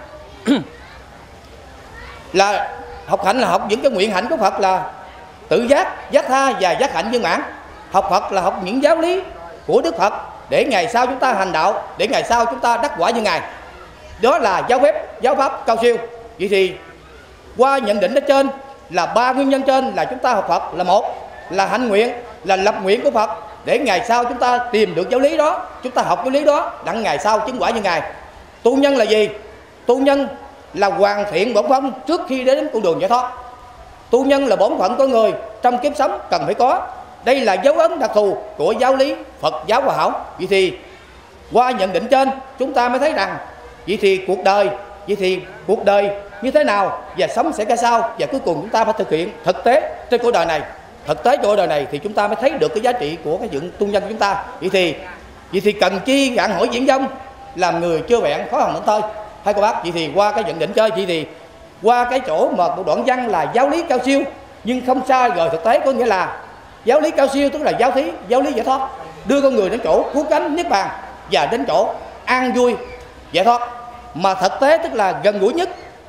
là học hạnh là học những cái nguyện hạnh của Phật là tự giác, giác tha và giác hạnh viên mãn. Học Phật là học những giáo lý của Đức Phật để ngày sau chúng ta hành đạo, để ngày sau chúng ta đắc quả như Ngài. Đó là giáo pháp cao siêu. Vậy thì qua nhận định ở trên là 3 nguyên nhân trên là chúng ta học Phật là một là hạnh nguyện, là lập nguyện của Phật để ngày sau chúng ta tìm được giáo lý đó, chúng ta học giáo lý đó đặng ngày sau chứng quả như Ngài. Tu nhân là gì? Tu nhân là hoàn thiện bổn phận trước khi đến con đường giải thoát. Tu nhân là bổn phận của người trong kiếp sống cần phải có. Đây là dấu ấn đặc thù của giáo lý Phật giáo Hòa Hảo. Vậy thì qua nhận định trên chúng ta mới thấy rằng vậy thì cuộc đời như thế nào và sống sẽ ra sao, và cuối cùng chúng ta phải thực hiện thực tế trên cuộc đời này. Thực tế cuộc đời này thì chúng ta mới thấy được cái giá trị của cái dựng tu nhân của chúng ta. Vậy thì cần chi gạn hỏi diễn dông, làm người chưa vẹn khó hồng mẫn thôi. Hay cô bác, vậy thì qua cái nhận định chơi, vậy thì qua cái chỗ mà một đoạn văn là giáo lý cao siêu nhưng không sai rồi thực tế, có nghĩa là giáo lý cao siêu tức là giáo lý giải thoát, đưa con người đến chỗ cứu cánh niết bàn và đến chỗ an vui giải thoát. Mà thực tế tức là gần gũi nhất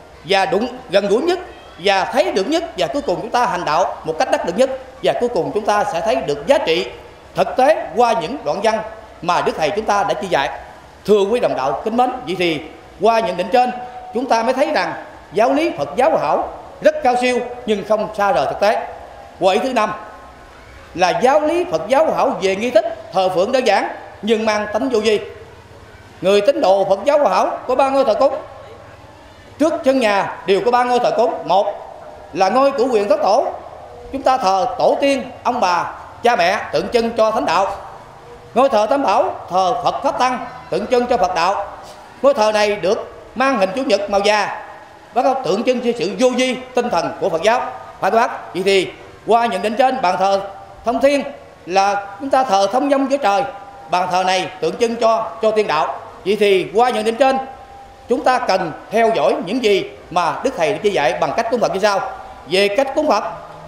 và thấy được nhất, và cuối cùng chúng ta hành đạo một cách đắc lực nhất, và cuối cùng chúng ta sẽ thấy được giá trị thực tế qua những đoạn văn mà Đức Thầy chúng ta đã chỉ dạy. Thưa quý đồng đạo kính mến, vậy thì qua nhận định trên chúng ta mới thấy rằng giáo lý Phật giáo Hòa Hảo rất cao siêu nhưng không xa rời thực tế. Quệ thứ 5 là giáo lý Phật giáo Hòa Hảo về nghi thức thờ phượng đơn giản nhưng mang tánh vô vi. Người tín đồ Phật giáo Hòa Hảo có 3 ngôi thờ cúng. Trước chân nhà đều có 3 ngôi thờ cúng. Một là ngôi của quyền thất tổ, chúng ta thờ tổ tiên, ông bà, cha mẹ tượng trưng cho thánh đạo. Ngôi thờ Tam Bảo thờ Phật Pháp Tăng tượng trưng cho Phật đạo. Ngôi thờ này được mang hình chủ nhật màu da, bác tượng trưng cho sự vô vi tinh thần của Phật giáo. Phải các bác? Vậy thì qua nhận định trên, bàn thờ Thông Thiên là chúng ta thờ thông dong với trời, bàn thờ này tượng trưng cho tiên đạo. Vậy thì qua nhận định trên chúng ta cần theo dõi những gì mà Đức Thầy đã chỉ dạy bằng cách cúng Phật như sau. Về cách cúng Phật,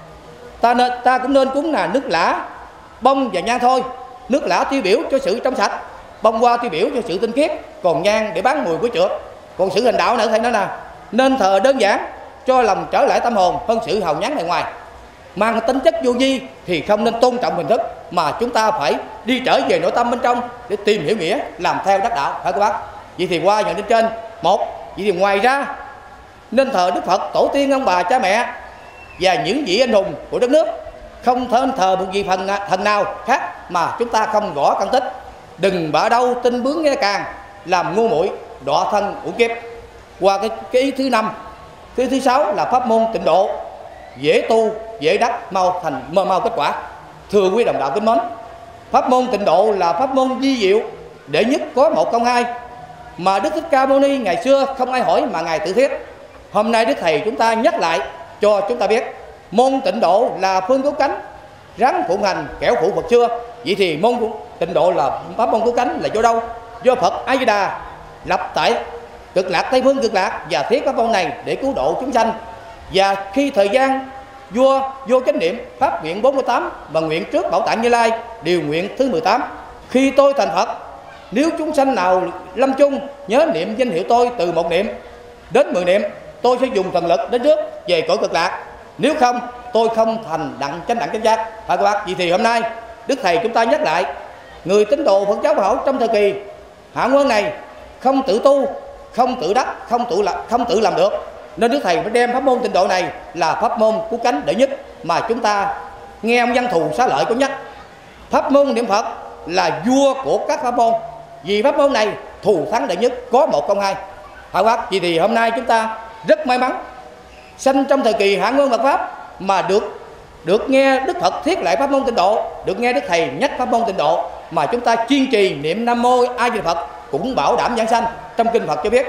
ta cũng nên cúng là nước lã, bông và nhang thôi. Nước lã tiêu biểu cho sự trong sạch, bông hoa tiêu biểu cho sự tinh khiết, còn nhang để bán mùi của trượt. Còn sự hành đạo nữa thầy nói nè, nên thờ đơn giản cho lòng trở lại tâm hồn hơn sự hào nhoáng bề ngoài. Mang tính chất vô vi thì không nên tôn trọng hình thức, mà chúng ta phải đi trở về nội tâm bên trong để tìm hiểu nghĩa, làm theo đắc đạo. Phải các bác? Vậy thì qua nhận định trên, một, vậy thì ngoài ra nên thờ Đức Phật, tổ tiên, ông bà, cha mẹ và những vị anh hùng của đất nước. Không nên thờ một vị thần nào khác mà chúng ta không rõ căn tích. Đừng bả đâu tin bướng nghe càng, làm ngu muội đọa thân uổng kiếp. Qua cái ý thứ 5. Cái ý thứ 6 là pháp môn tịnh độ, dễ tu, dễ đắc, mau kết quả. Thưa quý đồng đạo kính mến, pháp môn tịnh độ là pháp môn vi diệu, đệ nhất có một công hai, mà Đức Thích Ca Mâu Ni ngày xưa không ai hỏi mà Ngài tự thiết. Hôm nay Đức Thầy chúng ta nhắc lại cho chúng ta biết, môn tịnh độ là phương cứu cánh, rắn phụng hành kẻo phụ Phật xưa. Vậy thì môn tịnh độ là pháp môn cứu cánh là do đâu? Do Phật A Di Đà lập tại Cực Lạc, Tây Phương Cực Lạc, và thiết pháp môn này để cứu độ chúng sanh. Và khi thời gian vua vô chánh niệm pháp nguyện 48 và nguyện trước Bảo Tạng Như Lai điều nguyện thứ 18. Khi tôi thành Phật, nếu chúng sanh nào lâm chung nhớ niệm danh hiệu tôi từ 1 niệm đến 10 niệm, tôi sẽ dùng thần lực đến trước về cõi Cực Lạc. Nếu không, tôi không thành chánh đẳng chánh giác. Phải các bác? Vì thì hôm nay Đức Thầy chúng ta nhắc lại, người tín đồ Phật giáo Hòa Hảo trong thời kỳ hạ nguyên này không tự tu, không tự đắc, không tự làm được, nên Đức Thầy mới đem pháp môn tịnh độ này là pháp môn cứu cánh đệ nhất. Mà chúng ta nghe ông Văn Thù Xá Lợi có nhắc, pháp môn niệm Phật là vua của các pháp môn, vì pháp môn này thù thắng đệ nhất, có một công hai. Phải bác? Vì thì hôm nay chúng ta rất may mắn sanh trong thời kỳ hạ nguyên Phật pháp mà được nghe Đức Phật thiết lại pháp môn tịnh độ, được nghe Đức Thầy nhắc pháp môn tịnh độ, mà chúng ta kiên trì niệm Nam Mô A Di Đà Phật cũng bảo đảm giảng sanh. Trong kinh Phật cho biết,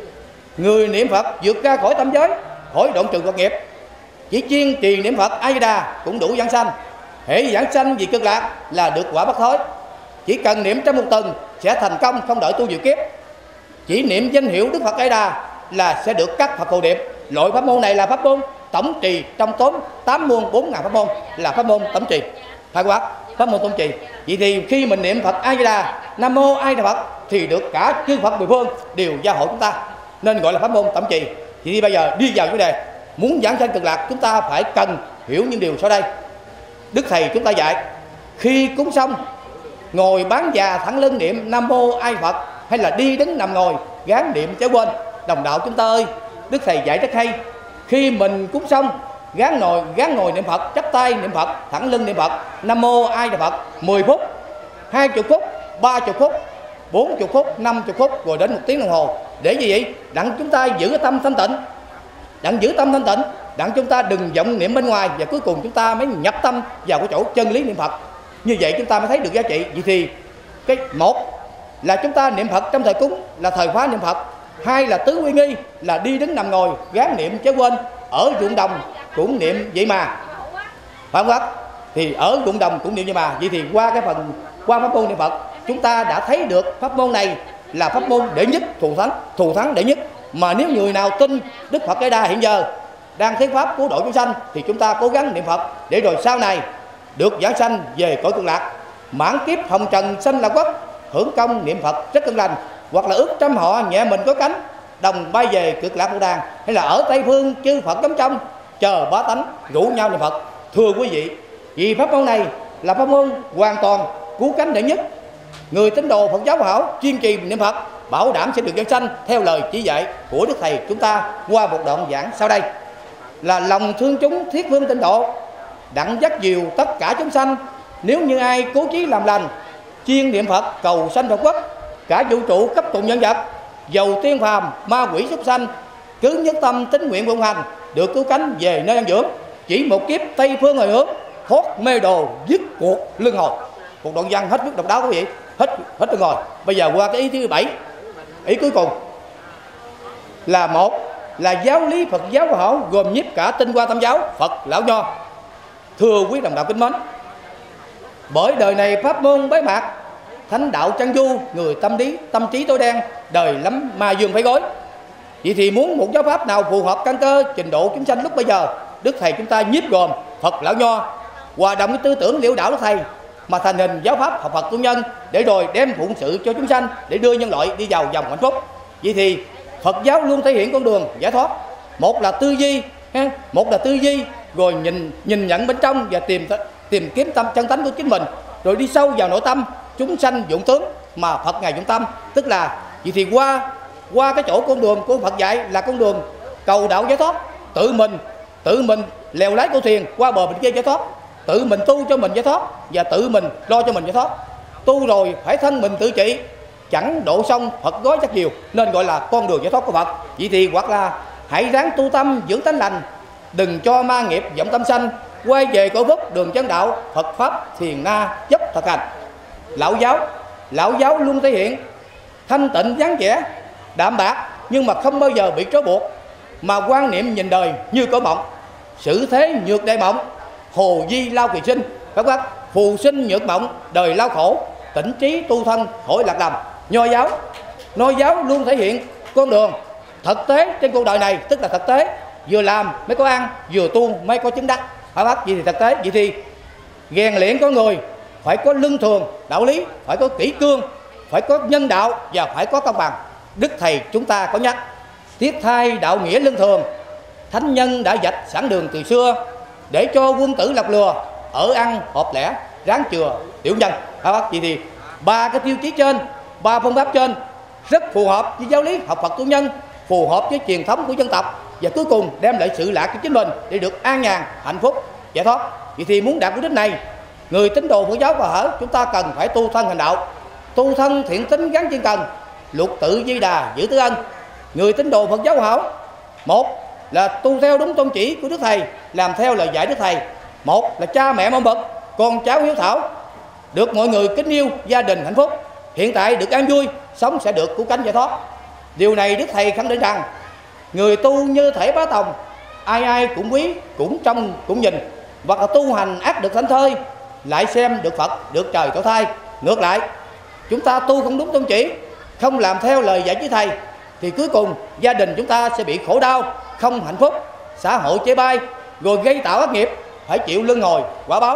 người niệm Phật vượt ra khỏi tam giới, khỏi đoạn trừ Phật nghiệp, chỉ kiên trì niệm Phật A Di Đà cũng đủ giảng sanh. Hễ giảng sanh vì Cực Lạc là được quả bất thối. Chỉ cần niệm trong một tuần sẽ thành công, không đợi tu diệu kiếp. Chỉ niệm danh hiệu Đức Phật A Di Đà là sẽ được các Phật hộ niệm. Loại pháp môn này là pháp môn tổng trì trong 8 muôn 4.000 pháp môn, là pháp môn tổng trì. Phải quá. pháp môn tông trì. Vậy thì khi mình niệm Phật A Di Đà, Nam Mô A Di Đà Phật thì được cả chư Phật mười phương đều gia hộ chúng ta, nên gọi là pháp môn tẩm trì. Vậy thì bây giờ đi vào chủ đề, muốn giảng sanh cực lạc chúng ta phải cần hiểu những điều sau đây. Đức Thầy chúng ta dạy khi cúng xong ngồi bán già thẳng lưng niệm Nam Mô A Di Đà Phật, hay là đi đứng nằm ngồi gán niệm chớ quên. Đồng đạo chúng ta ơi, Đức Thầy dạy rất hay. Khi mình cúng xong gán ngồi niệm Phật, chắp tay niệm Phật, thẳng lưng niệm Phật Nam Mô A Di Đà Phật 10 phút, 20 phút, 30 phút, 40 phút, 50 phút, rồi đến 1 tiếng đồng hồ. Để gì vậy? Đặng chúng ta giữ tâm thanh tịnh, đặng chúng ta đừng vọng niệm bên ngoài, và cuối cùng chúng ta mới nhập tâm vào cái chỗ chân lý niệm Phật. Như vậy chúng ta mới thấy được giá trị. Vậy thì cái một là chúng ta niệm Phật trong thời cúng là thời khóa niệm Phật, hai là tứ quy nghi là đi đứng nằm ngồi gán niệm chớ quên. Ở ruộng đồng cũng niệm vậy mà, phải không bác? Thì ở ruộng đồng cũng niệm vậy mà. Vậy thì qua pháp môn niệm Phật chúng ta đã thấy được pháp môn này là pháp môn đệ nhất, thù thắng đệ nhất. Mà nếu người nào tin Đức Phật A Di Đà hiện giờ đang thuyết pháp cứu độ chúng sanh thì chúng ta cố gắng niệm Phật để rồi sau này được giảng sanh về cõi cực lạc, mãn kiếp hồng trần sanh lạc quốc, hưởng công niệm Phật rất cân lành, hoặc là ước trăm họ nhẹ mình có cánh đồng bay về cực lạc Bồ Đàn, hay là ở Tây phương chư Phật cấm trong chờ bá tánh rủ nhau niệm Phật. Thưa quý vị, vì pháp môn này là pháp môn hoàn toàn cứu cánh đệ nhất. Người tín đồ Phật giáo hảo kiên trì niệm Phật bảo đảm sẽ được giảng sanh theo lời chỉ dạy của Đức Thầy chúng ta qua một đoạn giảng sau đây. Là lòng thương chúng thiết phương tịnh độ, đặng dắt dìu tất cả chúng sanh. Nếu như ai cố chí làm lành, chuyên niệm Phật cầu sanh Phật quốc, cả vũ trụ cấp tụng nhân vật, dầu tiên phàm ma quỷ súc sanh, cứ nhất tâm tín nguyện phụng hành, được cứu cánh về nơi an dưỡng. Chỉ một kiếp Tây phương hồi hướng, thoát mê đồ dứt cuộc luân hồi. Một đoạn văn hết sức độc đáo quý vị, hết luân hồi. Bây giờ qua cái ý thứ 7, ý cuối cùng là một là giáo lý Phật giáo của họ gồm nhiếp cả tinh hoa tam giáo Phật lão nho. Thưa quý đồng đạo kính mến, bởi đời này pháp môn bế mạc, thánh đạo chân du, người tâm trí tối đen, đời lắm ma dương phải gối. Vậy thì muốn một giáo pháp nào phù hợp căn cơ trình độ chúng sanh lúc bây giờ, Đức Thầy chúng ta nhiếp gồm Phật lão nho, hòa đồng với tư tưởng liễu đạo Đức Thầy mà thành hình giáo pháp học Phật tu nhân, để rồi đem phụng sự cho chúng sanh để đưa nhân loại đi vào dòng hạnh phúc. Vậy thì Phật giáo luôn thể hiện con đường giải thoát. Một là tư duy, rồi nhìn nhận bên trong và tìm kiếm chân tánh của chính mình, rồi đi sâu vào nội tâm chúng sanh dụng tướng mà Phật ngài dụng tâm. Tức là vậy thì qua cái chỗ con đường của Phật dạy là con đường cầu đạo giải thoát, tự mình lèo lái con thuyền qua bờ bên kia giải thoát, tự mình tu cho mình giải thoát và tự mình lo cho mình giải thoát. Tu rồi phải thân mình tự trị, chẳng độ xong Phật gói chắc nhiều, nên gọi là con đường giải thoát của Phật. Vậy thì hoặc là hãy ráng tu tâm dưỡng tánh lành, đừng cho ma nghiệp vọng tâm sanh, quay về cõi phúc đường chân đạo, Phật pháp thiền na chấp thực hành. Lão giáo luôn thể hiện thanh tịnh vắng vẻ, đạm bạc, nhưng mà không bao giờ bị trói buộc, mà quan niệm nhìn đời như cõi mộng, sự thế nhược đại mộng, hồ di lao kỳ sinh. Các bác, phù sinh nhược mộng, đời lao khổ, tỉnh trí tu thân khỏi lạc lầm. Nho giáo luôn thể hiện con đường thực tế trên cuộc đời này, tức là thực tế, vừa làm mới có ăn, vừa tu mới có chứng đắc. Các bác, vậy thì thực tế, vậy thì rèn luyện con người phải có lương thường đạo lý, phải có kỷ cương, phải có nhân đạo và phải có công bằng. Đức Thầy chúng ta có nhắc tiếp thay đạo nghĩa lương thường, thánh nhân đã vạch sẵn đường từ xưa, để cho quân tử lọc lừa, ở ăn họp lẽ, ráng chừa tiểu nhân. Các bác, vậy thì ba cái tiêu chí trên, ba phương pháp trên rất phù hợp với giáo lý học Phật tu nhân, phù hợp với truyền thống của dân tộc, và cuối cùng đem lại sự lạc cho chính mình để được an nhàn, hạnh phúc, giải thoát. Vậy thì muốn đạt mục đích này, người tín đồ Phật giáo và hở chúng ta cần phải tu thân hành đạo, tu thân thiện tính gắn chuyên cần, luật tự Di Đà giữ tứ ân. Người tín đồ Phật giáo hảo, một là tu theo đúng tôn chỉ của Đức Thầy, làm theo lời dạy Đức Thầy. Một là cha mẹ mong bậc, con cháu hiếu thảo, được mọi người kính yêu, gia đình hạnh phúc, hiện tại được an vui, sống sẽ được cứu cánh giải thoát. Điều này Đức Thầy khẳng định rằng người tu như thể bá tòng, ai ai cũng quý, cũng trông cũng nhìn, hoặc là tu hành ác được thảnh thơi, lại xem được Phật, được trời tổ thai. Ngược lại, chúng ta tu không đúng tôn chỉ, không làm theo lời dạy của Thầy, thì cuối cùng gia đình chúng ta sẽ bị khổ đau, không hạnh phúc, xã hội chê bai, rồi gây tạo ác nghiệp, phải chịu luân hồi quả báo.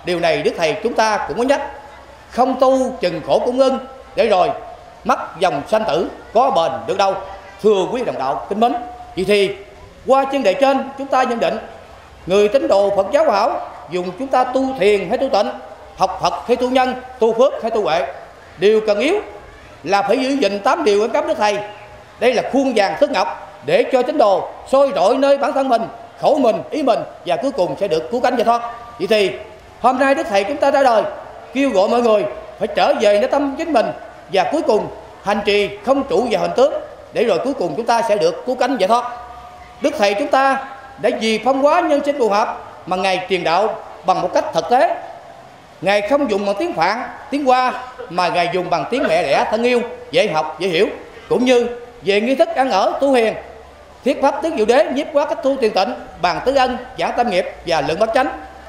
điều này Đức Thầy chúng ta cũng có nhắc: không tu chừng khổ cũng ưng, để rồi mất dòng sanh tử có bền được đâu. Thưa quý đồng đạo kính mến, vậy thì qua chương đề trên chúng ta nhận định người tín đồ Phật giáo Hòa Hảo dùng chúng ta tu thiền hay tu tịnh, học Phật hay tu nhân, tu phước hay tu huệ, điều cần yếu là phải giữ gìn 8 điều ân cấm Đức Thầy. Đây là khuôn vàng thước ngọc để cho tín đồ soi rọi nơi bản thân mình, khẩu mình, ý mình, và cuối cùng sẽ được cứu cánh giải thoát. Vậy thì hôm nay Đức Thầy chúng ta ra đời kêu gọi mọi người phải trở về nơi tâm chính mình, và cuối cùng hành trì không trụ vào hình tướng, để rồi cuối cùng chúng ta sẽ được cứu cánh giải thoát. Đức Thầy chúng ta đã vì phong hóa nhân sinh phù hợp mà Ngài truyền đạo bằng một cách thực tế. Ngài không dùng bằng tiếng Phạn, tiếng Hoa, mà Ngài dùng bằng tiếng mẹ đẻ thân yêu, dễ học, dễ hiểu. Cũng như về nghi thức ăn ở, tu hiền, thiết pháp tứ diệu đế, nhiếp hóa cách tu tiền tịnh, bàn tứ ân, giảng tâm nghiệp và lượng bất chánh.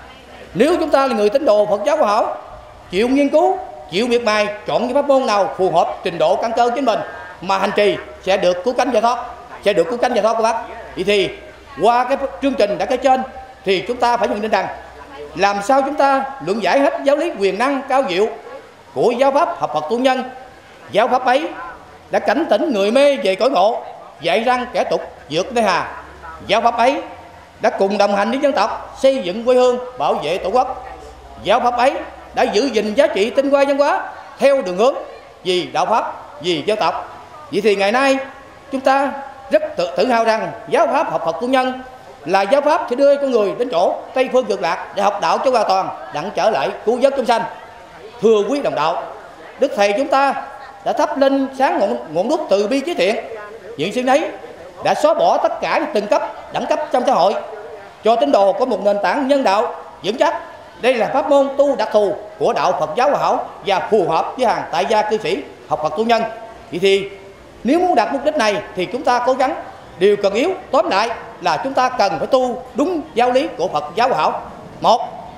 Nếu chúng ta là người tín đồ Phật giáo Hòa Hảo, chịu nghiên cứu, chịu miệt mài, chọn những pháp môn nào phù hợp trình độ căn cơ chính mình mà hành trì, sẽ được cứu cánh giải thoát, sẽ được cứu cánh giải thoát các bác. Vậy thì qua cái chương trình đã kể trên thì chúng ta phải nhận định rằng làm sao chúng ta luận giải hết giáo lý quyền năng cao diệu của giáo pháp học Phật tu nhân. Giáo pháp ấy đã cảnh tỉnh người mê về cõi ngộ, dạy răng kẻ tục vượt nơi hà. Giáo pháp ấy đã cùng đồng hành với dân tộc xây dựng quê hương, bảo vệ tổ quốc. Giáo pháp ấy đã giữ gìn giá trị tinh hoa văn hóa theo đường hướng vì đạo pháp, vì dân tộc. Vậy thì ngày nay chúng ta rất tự hào rằng giáo pháp học Phật tu nhân là giáo pháp sẽ đưa con người đến chỗ Tây phương cực lạc để học đạo cho hoàn toàn, đặng trở lại cứu vớt chúng sanh. Thưa quý đồng đạo, Đức Thầy chúng ta đã thắp lên sáng ngọn đuốc từ bi chí thiện. Những sự ấy đã xóa bỏ tất cả những từng cấp, đẳng cấp trong xã hội, cho tín đồ có một nền tảng nhân đạo vững chắc. Đây là pháp môn tu đặc thù của đạo Phật giáo Hòa Hảo và phù hợp với hàng tại gia cư sĩ học Phật tu nhân. Vậy thì nếu muốn đạt mục đích này thì chúng ta cố gắng. Điều cần yếu tóm lại là chúng ta cần phải tu đúng giáo lý của Phật giáo Hòa Hảo. Một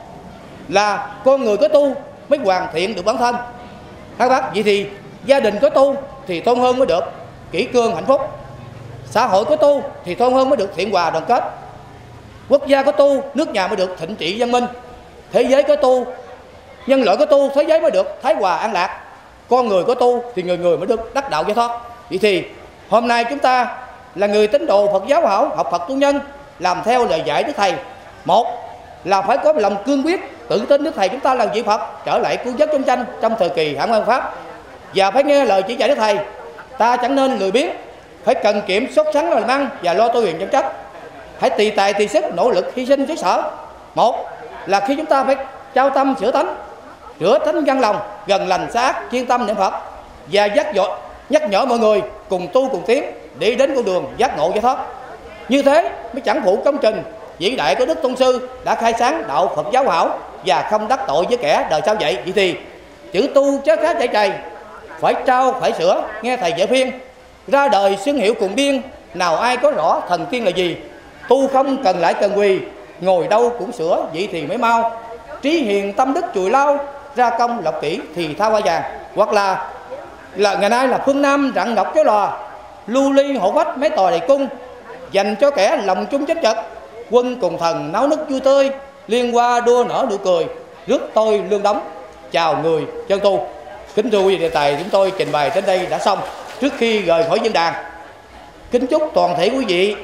là con người có tu mới hoàn thiện được bản thân. Các bác, vậy thì gia đình có tu thì thôn hơn mới được kỷ cương hạnh phúc. Xã hội có tu thì thôn hơn mới được thiện hòa đoàn kết. Quốc gia có tu, nước nhà mới được thịnh trị văn minh. Thế giới có tu, nhân loại có tu, thế giới mới được thái hòa an lạc. Con người có tu thì người người mới được đắc đạo giải thoát. Vậy thì hôm nay chúng ta là người tín đồ Phật giáo Hòa Hảo, học Phật tu nhân, làm theo lời dạy Đức Thầy. Một là phải có lòng cương quyết, tự tin Đức Thầy chúng ta là vị Phật, trở lại cứu vớt chúng sanh trong thời kỳ hãm quan pháp, và phải nghe lời chỉ dạy Đức Thầy. Ta chẳng nên lười biếng, phải cần kiệm, sốt sắng làm ăn và lo tu hiền chăm chất. Hãy tùy tài tùy sức, nỗ lực hy sinh xứ sở. Một là khi chúng ta phải trao tâm sửa tánh căn lòng, gần lành xa ác, chuyên tâm niệm Phật, và nhắc nhở mọi người cùng tu cùng tiến để đến con đường giác ngộ giải thoát. Như thế mới chẳng phụ công trình vĩ đại của Đức Tôn Sư đã khai sáng đạo Phật giáo Hòa Hảo và không đắc tội với kẻ đời sau vậy. Vậy thì chữ tu chớ khá chạy trầy, phải trao phải sửa, nghe Thầy dạy phiên. Ra đời xưng hiệu cùng biên, nào ai có rõ thần tiên là gì. Tu không cần lại cần quỳ, ngồi đâu cũng sửa, vậy thì mới mau. Trí hiền tâm đức chùi lao, ra công lọc kỹ thì tha hoa vàng. Hoặc là ngày nay là phương Nam rặng ngọc chó lò, lưu ly hộ phách mấy tòa đầy cung, dành cho kẻ lòng chung chết chật. Quân cùng thần náo nức vui tươi, liên hoa đua nở nụ cười, rước tôi lương đóng, chào người chân tu. Kính thưa quý vị, đề tài chúng tôi trình bày đến đây đã xong. Trước khi rời khỏi diễn đàn, kính chúc toàn thể quý vị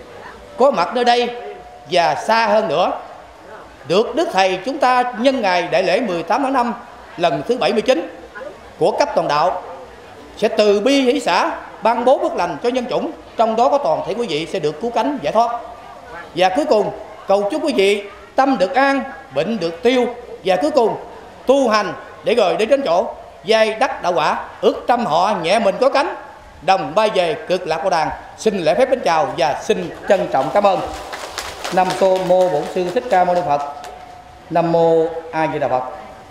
có mặt nơi đây và xa hơn nữa được Đức Thầy chúng ta nhân ngày đại lễ 18 tháng 5 lần thứ 79 của cấp toàn đạo sẽ từ bi hỷ xã ban bố phước lành cho nhân chủng, trong đó có toàn thể quý vị sẽ được cứu cánh giải thoát. Và cuối cùng cầu chúc quý vị tâm được an, bệnh được tiêu, và cuối cùng tu hành để rồi đến chỗ giai đắc đạo quả, ước trăm họ nhẹ mình có cánh, đồng bay về cực lạc Bảo Đàng. Xin lễ phép đến chào và xin trân trọng cảm ơn. Nam mô Bổn Sư Thích Ca Mâu Ni Phật. Nam mô A Di Đà Phật.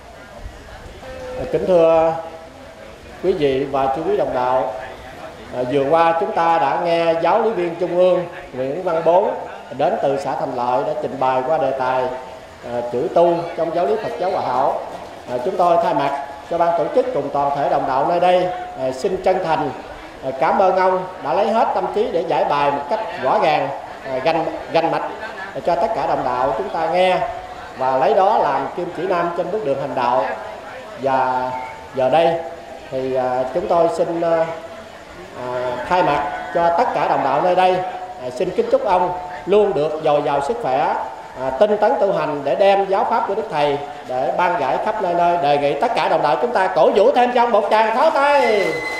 Kính thưa quý vị và chú quý đồng đạo, vừa qua chúng ta đã nghe giáo lý viên Trung ương Nguyễn Văn Bốn đến từ xã Thành Lợi đã trình bày qua đề tài chữ tu trong giáo lý Phật giáo Hòa Hảo. Chúng tôi thay mặt cho ban tổ chức cùng toàn thể đồng đạo nơi đây xin chân thành cảm ơn ông đã lấy hết tâm trí để giải bài một cách rõ ràng, rành mạch cho tất cả đồng đạo chúng ta nghe. và lấy đó làm kim chỉ nam trên bước đường hành đạo. Và giờ đây thì chúng tôi xin thay mặt cho tất cả đồng đạo nơi đây xin kính chúc ông luôn được dồi dào sức khỏe, tinh tấn tu hành để đem giáo pháp của Đức Thầy để ban rải khắp nơi nơi. Đề nghị tất cả đồng đạo chúng ta cổ vũ thêm cho ông một tràng pháo tay.